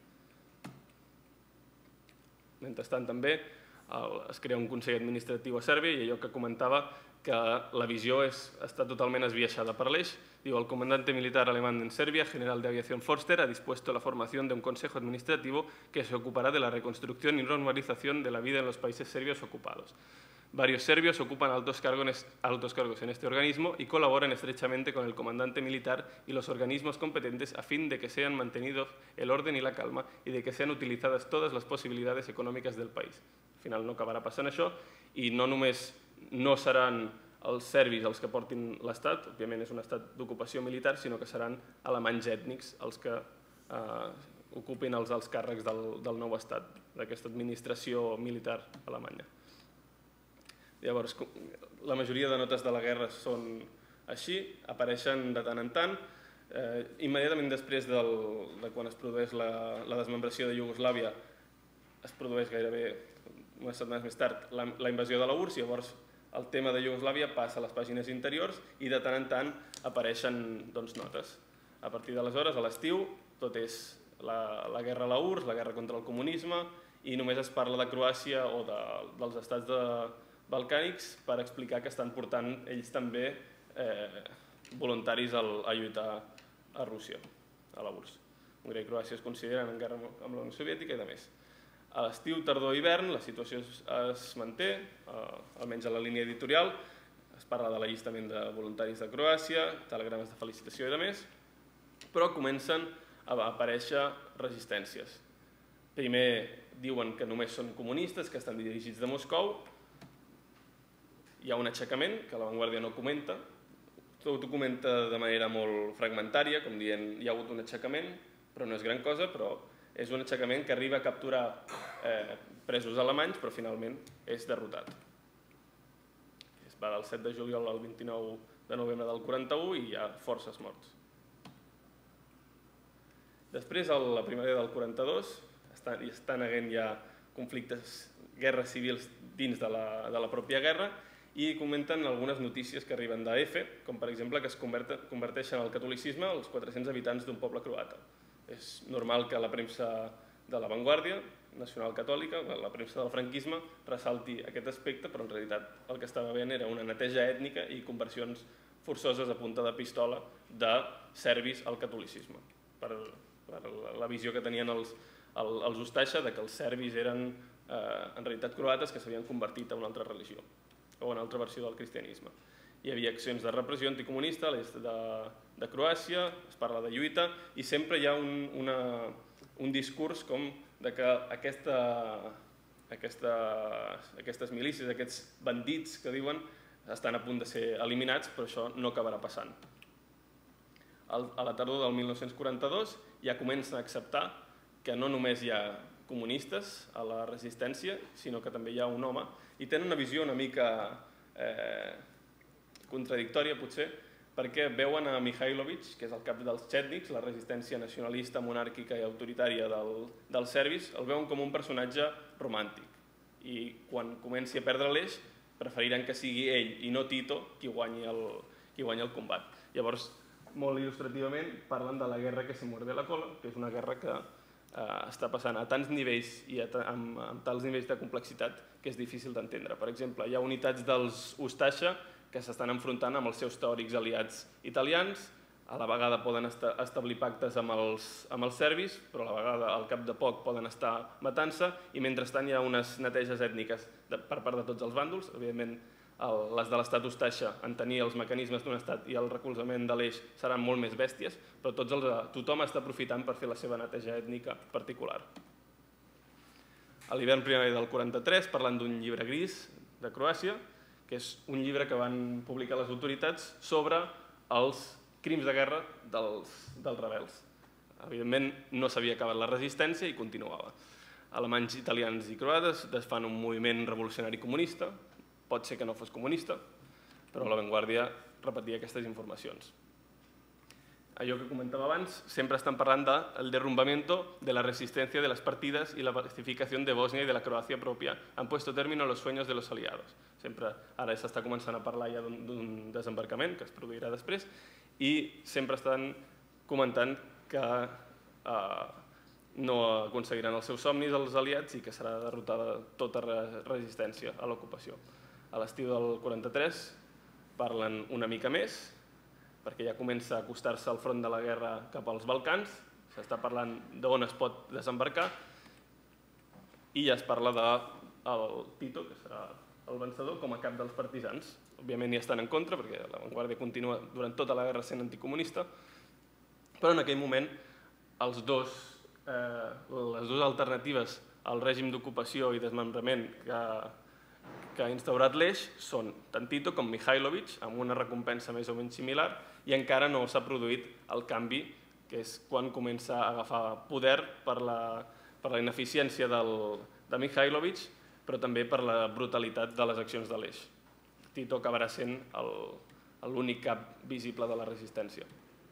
Mentrestant també es crea un consell administratiu a Sèrbia i allò que comentava que la visió està totalment esbiaixada per l'eix. Diu, el comandante militar alemán en Serbia, general de aviación Forster, ha dispuesto la formación de un consejo administrativo que se ocupará de la reconstrucción y normalización de la vida en los países serbios ocupados. Varios serbios ocupan altos cargos en este organismo y colaboran estrechamente con el comandante militar y los organismos competentes a fin de que sean mantenidos el orden y la calma y de que sean utilizadas todas las posibilidades econòmiques del país. Al final no acabarà passant això i no només no seran els serbis els que portin l'estat, òbviament és un estat d'ocupació militar, sinó que seran alemanys ètnics els que ocupin els alts càrrecs del nou estat, d'aquesta administració militar alemanya. Llavors, la majoria de notes de la guerra són així, apareixen de tant en tant. Immediatament després de quan es produeix la desmembració de Iugoslàvia, es produeix gairebé unes setmanes més tard la invasió de la URSS, llavors el tema de Iugoslàvia passa a les pàgines interiors i de tant en tant apareixen notes. A partir d'aleshores, a l'estiu, tot és la guerra a la URSS, la guerra contra el comunisme, i només es parla de Croàcia o dels estats balcànics per explicar que estan portant ells també voluntaris a lluitar a Rússia, a la URSS. Hongria i Croàcia es consideren en guerra amb la Unió Soviètica i de més. A l'estiu, tardor i hivern la situació es manté, almenys a la línia editorial. Es parla de l'allistament de voluntaris de Croàcia, telegrames de felicitació i de més, però comencen a aparèixer resistències. Primer diuen que només són comunistes, que estan dirigits de Moscou. Hi ha un aixecament que la Vanguardia no comenta, tot ho comenta de manera molt fragmentària, com dient hi ha hagut un aixecament, però no és gran cosa, però és un aixecament que arriba a capturar presos alemanys, però finalment és derrotat. Es va del 7 de juliol al 29 de novembre del 41 i hi ha forces morts. Després, a la primavera del 42, estan haguent ja conflictes, guerres civils dins de la pròpia guerra, i comenten algunes notícies que arriben d'AF, com per exemple que es converteixen al catolicisme els 400 habitants d'un poble croata. És normal que la premsa de la Vanguardia nacional catòlica, la premsa del franquisme, ressalti aquest aspecte, però en realitat el que estava veient era una neteja ètnica i conversions forçoses a punta de pistola de serbis al catolicisme, per la visió que tenien els Ustaixa que els serbis eren en realitat croates que s'havien convertit a una altra religió o una altra versió del cristianisme. Hi havia accions de repressió anticomunista a l'est de Croàcia, es parla de lluita, i sempre hi ha un discurs com que aquestes milícies, aquests bandits que diuen, estan a punt de ser eliminats, però això no acabarà passant. A la tardor del 1942 ja comencen a acceptar que no només hi ha comunistes a la resistència, sinó que també hi ha un home, i tenen una visió una mica contradictòria, potser, perquè veuen a Mihailović, que és el cap dels txètniks, la resistència nacionalista, monàrquica i autoritària dels serbis, el veuen com un personatge romàntic. I quan comenci a perdre l'eix, preferiran que sigui ell i no Tito qui guanyi el combat. Llavors, molt il·lustrativament, parlen de la guerra que se muerde la cola, que és una guerra que està passant a tants nivells i amb tals nivells de complexitat que és difícil d'entendre. Per exemple, hi ha unitats dels Ustaixa que s'estan enfrontant amb els seus teòrics aliats italians, a la vegada poden establir pactes amb els serbis, però a la vegada al cap de poc poden estar matant-se, i mentrestant hi ha unes neteges ètniques per part de tots els bàndols. Evidentment, les de l'estat Ustaxa en tenir els mecanismes d'un estat i el recolzament de l'Eix seran molt més bèsties, però tothom està aprofitant per fer la seva neteja ètnica particular. A l'hivern primavera del 43, parlant d'un llibre gris de Croàcia, que és un llibre que van publicar les autoritats sobre els crims de guerra dels rebels. Evidentment, no s'havia acabat la resistència i continuava. Alemanys, italians i croates fan un moviment revolucionari comunista, pot ser que no fos comunista, però La Vanguardia repetia aquestes informacions. Allò que comentava abans, sempre estan parlant del derrumbamiento de la resistencia de las partidas y la pacificación de Bosnia y de la Croacia propia han puesto término a los sueños de los aliados. Sempre ara s'està començant a parlar ja d'un desembarcament que es produirà després i sempre estan comentant que no aconseguiran els seus somnis els aliats i que serà derrotada tota resistència a l'ocupació. A l'estiu del 43 parlen una mica més, perquè ja comença a acostar-se al front de la guerra cap als Balcans, s'està parlant d'on es pot desembarcar i ja es parla del Tito, que serà el vencedor, com a cap dels partisans. Òbviament hi estan en contra, perquè la Vanguardia continua durant tota la guerra sent anticomunista, però en aquell moment les dues alternatives al règim d'ocupació i desmembrament que ha instaurat l'Eix són tant Tito com Mihailovic, amb una recompensa més o menys similar, i encara no s'ha produït el canvi, que és quan comença a agafar poder per la ineficiència de Mihailovic, però també per la brutalitat de les accions de l'Eix. Tito acabarà sent l'únic cap visible de la resistència.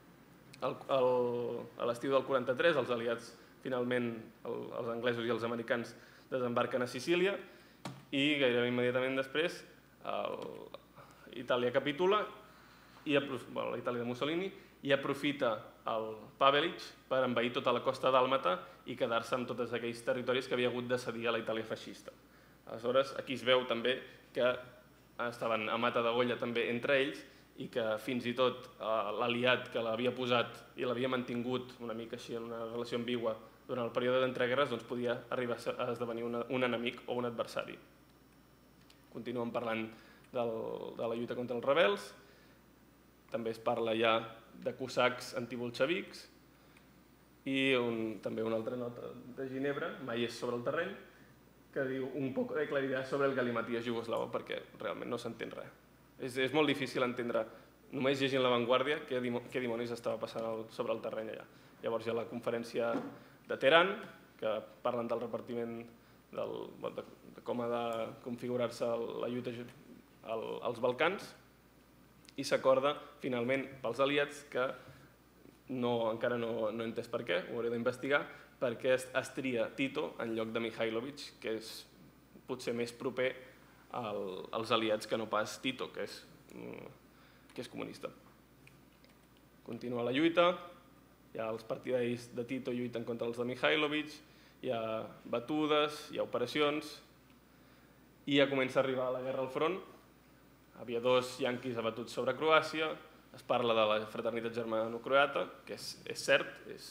A l'estiu del 43, els aliats, finalment, els anglesos i els americans, desembarquen a Sicília i gairebé immediatament després Itàlia capitula, la Itàlia de Mussolini, i aprofita el Pavelić per envair tota la costa dàlmata i quedar-se amb tots aquells territoris que havia hagut de cedir a la Itàlia feixista. Aleshores, aquí es veu també que estaven a mata d'agolla també entre ells i que fins i tot l'aliat que l'havia posat i l'havia mantingut una mica així en una relació ambigua durant el període d'entreguerres podia arribar a esdevenir un enemic o un adversari. Continuen parlant de la lluita contra els rebels, també es parla ja de cosacs antibolxevics i també una altra nota de Ginebra, mai és sobre el terreny, que diu un poc de claritat sobre el galimaties jugoslavo, perquè realment no s'entén res. És molt difícil entendre, només llegint La Vanguardia, què dimonis estava passant sobre el terreny allà. Llavors hi ha la conferència de Teheran, que parlen del repartiment, de com ha de configurar-se la lluita als Balcans, i s'acorda finalment pels aliats que encara no he entès per què, ho hauré d'investigar, perquè es tria Tito en lloc de Mihailovic, que és potser més proper als aliats que no pas Tito, que és comunista. Continua la lluita, hi ha els partidaris de Tito lluiten contra els de Mihailovic, hi ha batudes, hi ha operacions, i ja comença a arribar la guerra al front. Aviadors yanquis abatuts sobre Croàcia, es parla de la fraternitat germano-croata, que és cert,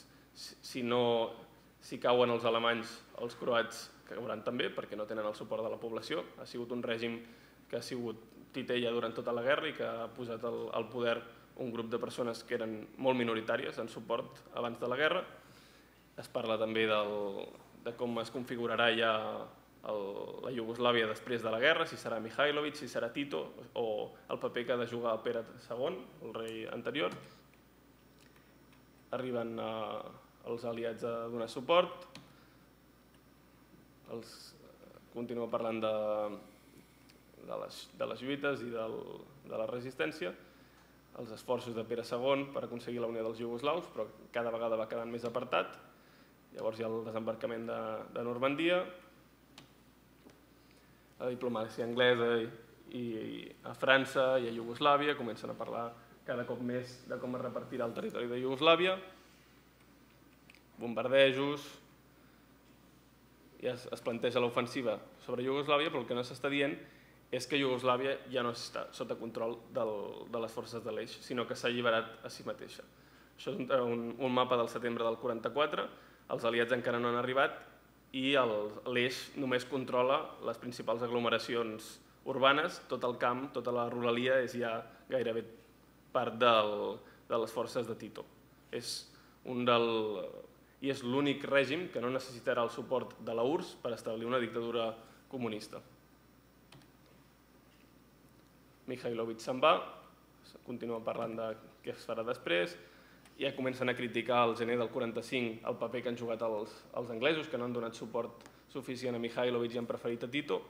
si cauen els alemanys, els croats cauran també, perquè no tenen el suport de la població. Ha sigut un règim que ha sigut titella durant tota la guerra i que ha posat al poder un grup de persones que eren molt minoritàries en suport abans de la guerra. Es parla també de com es configurarà ja la Iugoslàvia després de la guerra, si serà Mihailovic, si serà Tito, o el paper que ha de jugar el Pere II, el rei anterior. Arriben els aliats a donar suport, continua parlant de les lluites i de la resistència, els esforços de Pere II per aconseguir la unió dels iugoslaus, però cada vegada va quedant més apartat. Llavors hi ha el desembarcament de Normandia, la diplomàcia anglesa i a França i a Iugoslàvia comencen a parlar cada cop més de com es repartirà el territori de Iugoslàvia, bombardejos, ja es planteja l'ofensiva sobre Iugoslàvia, però el que no s'està dient és que Iugoslàvia ja no està sota control de les forces de l'Eix, sinó que s'ha alliberat a si mateixa. Això és un mapa del setembre del 44, els aliats encara no han arribat i l'Eix només controla les principals aglomeracions urbanes, tot el camp, tota la ruralia és ja gairebé part de les forces de Tito. I és l'únic règim que no necessitarà el suport de la URSS per establir una dictadura comunista. Mikhailovich se'n va, continua parlant de què es farà després, ja comencen a criticar al gener del 45 el paper que han jugat els anglesos, que no han donat suport suficient a Mikhailovich i han preferit a Tito.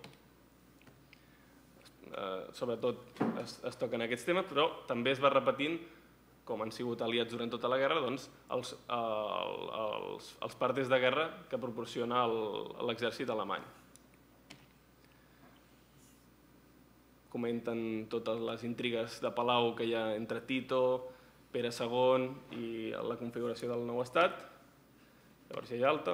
Sobretot es toquen aquests temes, però també es va repetint, com han sigut aliats durant tota la guerra, els partes de guerra que proporciona l'exèrcit alemany. Comenten totes les intrigues de Palau que hi ha entre Tito, Pere II i la configuració del nou estat. Llavors hi ha Yalta.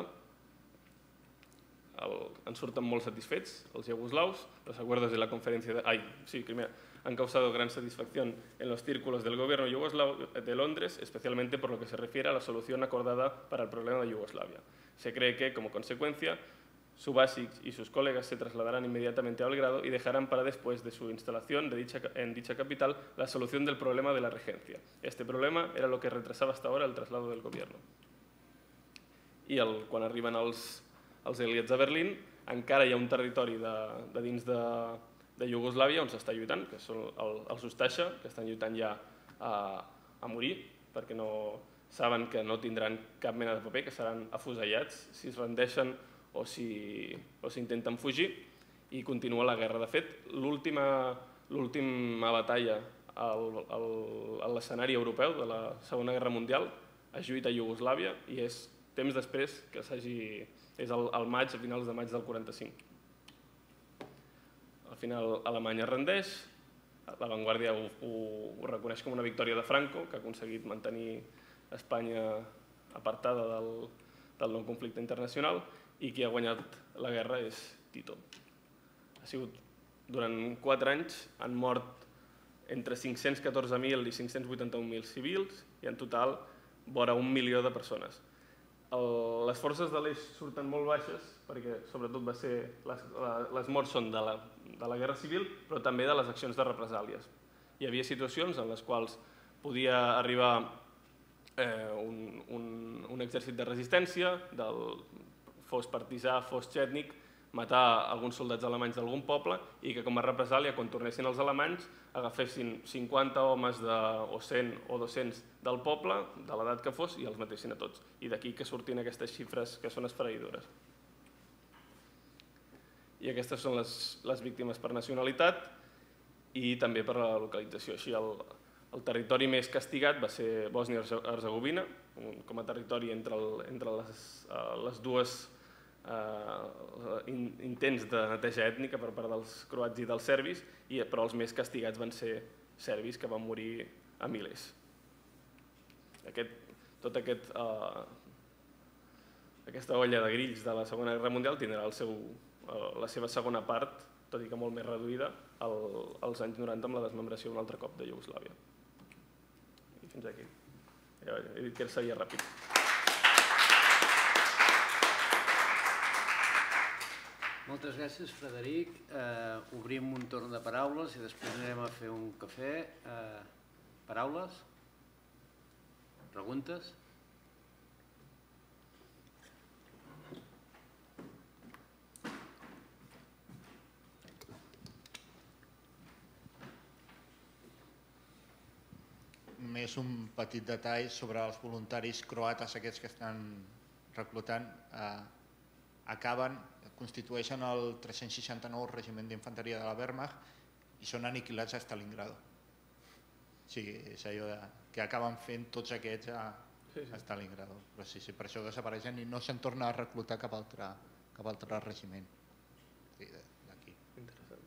En surten molt satisfets els iugoslaus. Los acuerdos de la conferencia Crimea han causado gran satisfacción en los círculos del gobierno yugoslavo de Londres, especialmente por lo que se refiere a la solución acordada para el problema de Yugoslavia. Se cree que, como consecuencia, Subasic y sus colegas se trasladarán inmediatamente a Belgrado y dejarán para después de su instalación en dicha capital la solución del problema de la regencia. Este problema era lo que retrasaba hasta ahora el traslado del gobierno. I quan arriben els aliats a Berlín, encara hi ha un territori de dins de Iugoslàvia on s'està lluitant, que són els Ustasha, que estan lluitant ja a morir, perquè saben que no tindran cap mena de paper, que seran afusellats si es rendeixen o si intenten fugir, i continua la guerra. De fet, l'última batalla a l'escenari europeu de la Segona Guerra Mundial es lluita a Iugoslàvia i és temps després que és al maig, a finals de maig del 45. Al final Alemanya es rendeix, l'avantguàrdia ho reconeix com una victòria de Franco, que ha aconseguit mantenir Espanya apartada del nou conflicte internacional, i qui ha guanyat la guerra és Tito. Ha sigut, durant 4 anys, han mort entre 514.000 i 581.000 civils i en total vora 1 milió de persones. Les forces de l'eix surten molt baixes perquè sobretot les morts són de la guerra civil però també de les accions de represàlies. Hi havia situacions en les quals podia arribar un exèrcit de resistència, fos partisà, fos xètnic, matar alguns soldats alemanys d'algun poble i que com a represàlia, quan tornessin els alemanys, agafessin 50 homes o 100 o 200 del poble, de l'edat que fos, i els matessin a tots. I d'aquí que surtin aquestes xifres que són esfereïdores. I aquestes són les víctimes per nacionalitat i també per la localització. Així, el territori més castigat va ser Bòsnia-Hercegovina, com a territori entre les dues intents de neteja ètnica per part dels croats i dels serbis, però els més castigats van ser serbis, que van morir a milers. Tota aquesta olla de grills de la Segona Guerra Mundial tindrà la seva segona part, tot i que molt més reduïda, als anys 90 amb la desmembració un altre cop de Iugoslàvia. I fins aquí. He dit que seria ràpid. Moltes gràcies, Frederic. Obrim un torn de paraules i després anirem a fer un cafè. Paraules? Preguntes? Només un petit detall sobre els voluntaris croates aquests que estan reclutant. Constitueixen el 369 Regiment d'Infanteria de la Wehrmacht i són aniquilats a Stalingrado. O sigui, és allò que acaben fent tots aquests a Stalingrado. Però sí, per això desapareixen i no se'n torna a reclutar cap altre regiment d'aquí. Interessant.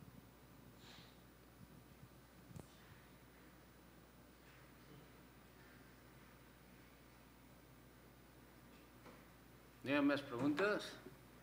Hi ha més preguntes?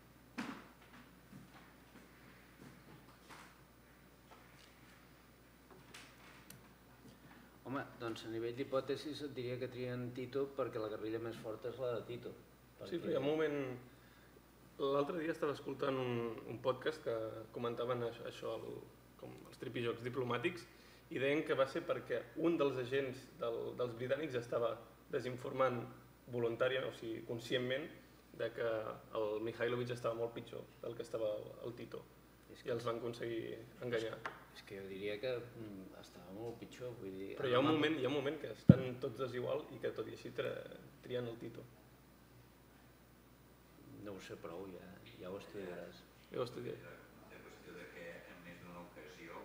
Home, doncs a nivell d'hipòtesis et diria que trien Tito perquè la guerrilla més forta és la de Tito. Sí, però hi ha un moment... L'altre dia estava escoltant un podcast que comentaven això, com els tripijocs diplomàtics, i deien que va ser perquè un dels agents dels britànics estava desinformant voluntàriament, o sigui, conscientment, de que el Mihailovic estava molt pitjor del que estava el Tito, i els van aconseguir enganyar. És que jo diria que estava molt pitjor. Vull dir, però hi ha un moment que estan tots desigual i que tot i així trien el Tito. No ho sé prou, ja ho estudiaràs. Ja ho estudiaré. La qüestió de que en més d'una ocasió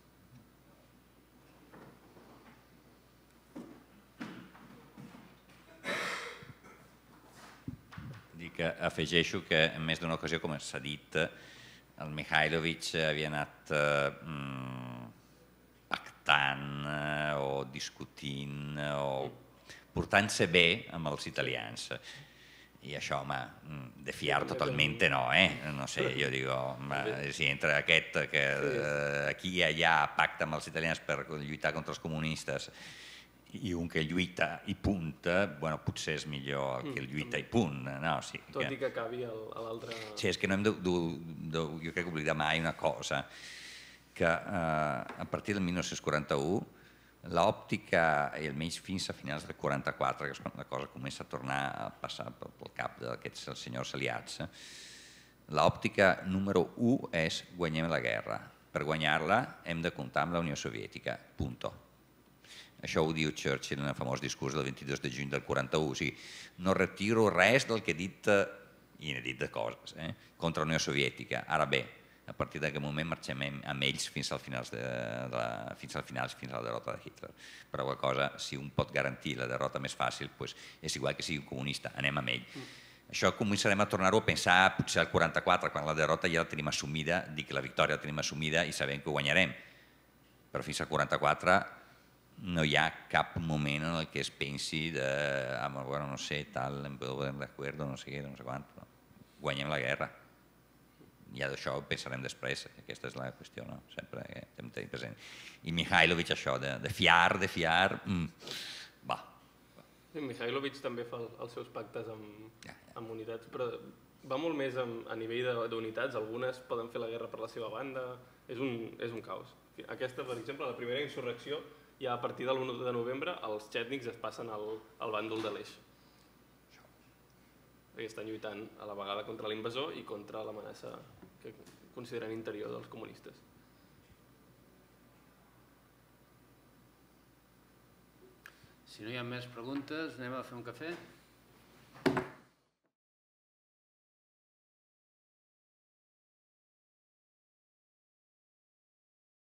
dic que afegeixo que en més d'una ocasió, com s'ha dit, el Mihailovic havia anat pactant o discutint o portant-se bé amb els italians. I això, home, de fiar totalment no, no sé, jo digo, si entre aquest que aquí i allà pacta amb els italians per lluitar contra els comunistes i un que lluita i punta, bueno, potser és millor que lluita i punt, no? Sí, tot i que acabi a l'altre... Sí, és que no hem jo crec que oblidar mai una cosa, que a partir del 1941 l'òptica, i almenys fins a finals del 44, que és quan la cosa comença a tornar a passar pel cap d'aquests senyors aliats, l'òptica número 1 és guanyem la guerra. Per guanyar-la hem de comptar amb la Unió Soviètica, punto. Això ho diu Churchill en el famós discurs del 22 de juny del 41, o sigui, no retiro res del que he dit, i n'he dit de coses, contra la Unió Soviètica. Ara bé, a partir d'aquest moment marxem amb ells fins al final, fins a la derrota de Hitler. Per alguna cosa, si un pot garantir la derrota més fàcil, és igual que sigui un comunista, anem amb ell. Això començarem a tornar-ho a pensar potser al 44, quan la derrota ja la tenim assumida, dic que la victòria la tenim assumida i sabem que ho guanyarem. Però fins al 44 no hi ha cap moment en què es pensi de, bueno, no sé, tal, em podem d'acord, no sé què, no sé quant, guanyem la guerra. Ja d'això ho pensarem després, aquesta és la qüestió, no? Sempre hem de tenir present. I Mihailovic, això, de fiar, va. Mihailovic també fa els seus pactes amb unitats, però va molt més a nivell d'unitats, algunes poden fer la guerra per la seva banda, és un caos. Aquesta, per exemple, la primera insurrecció, ja a partir de l'1 de novembre, els txètnics es passen al bàndol de l'Eix. Perquè estan lluitant a la vegada contra l'invasor i contra l'amenaça que consideren interior dels comunistes. Si no hi ha més preguntes, anem a fer un cafè?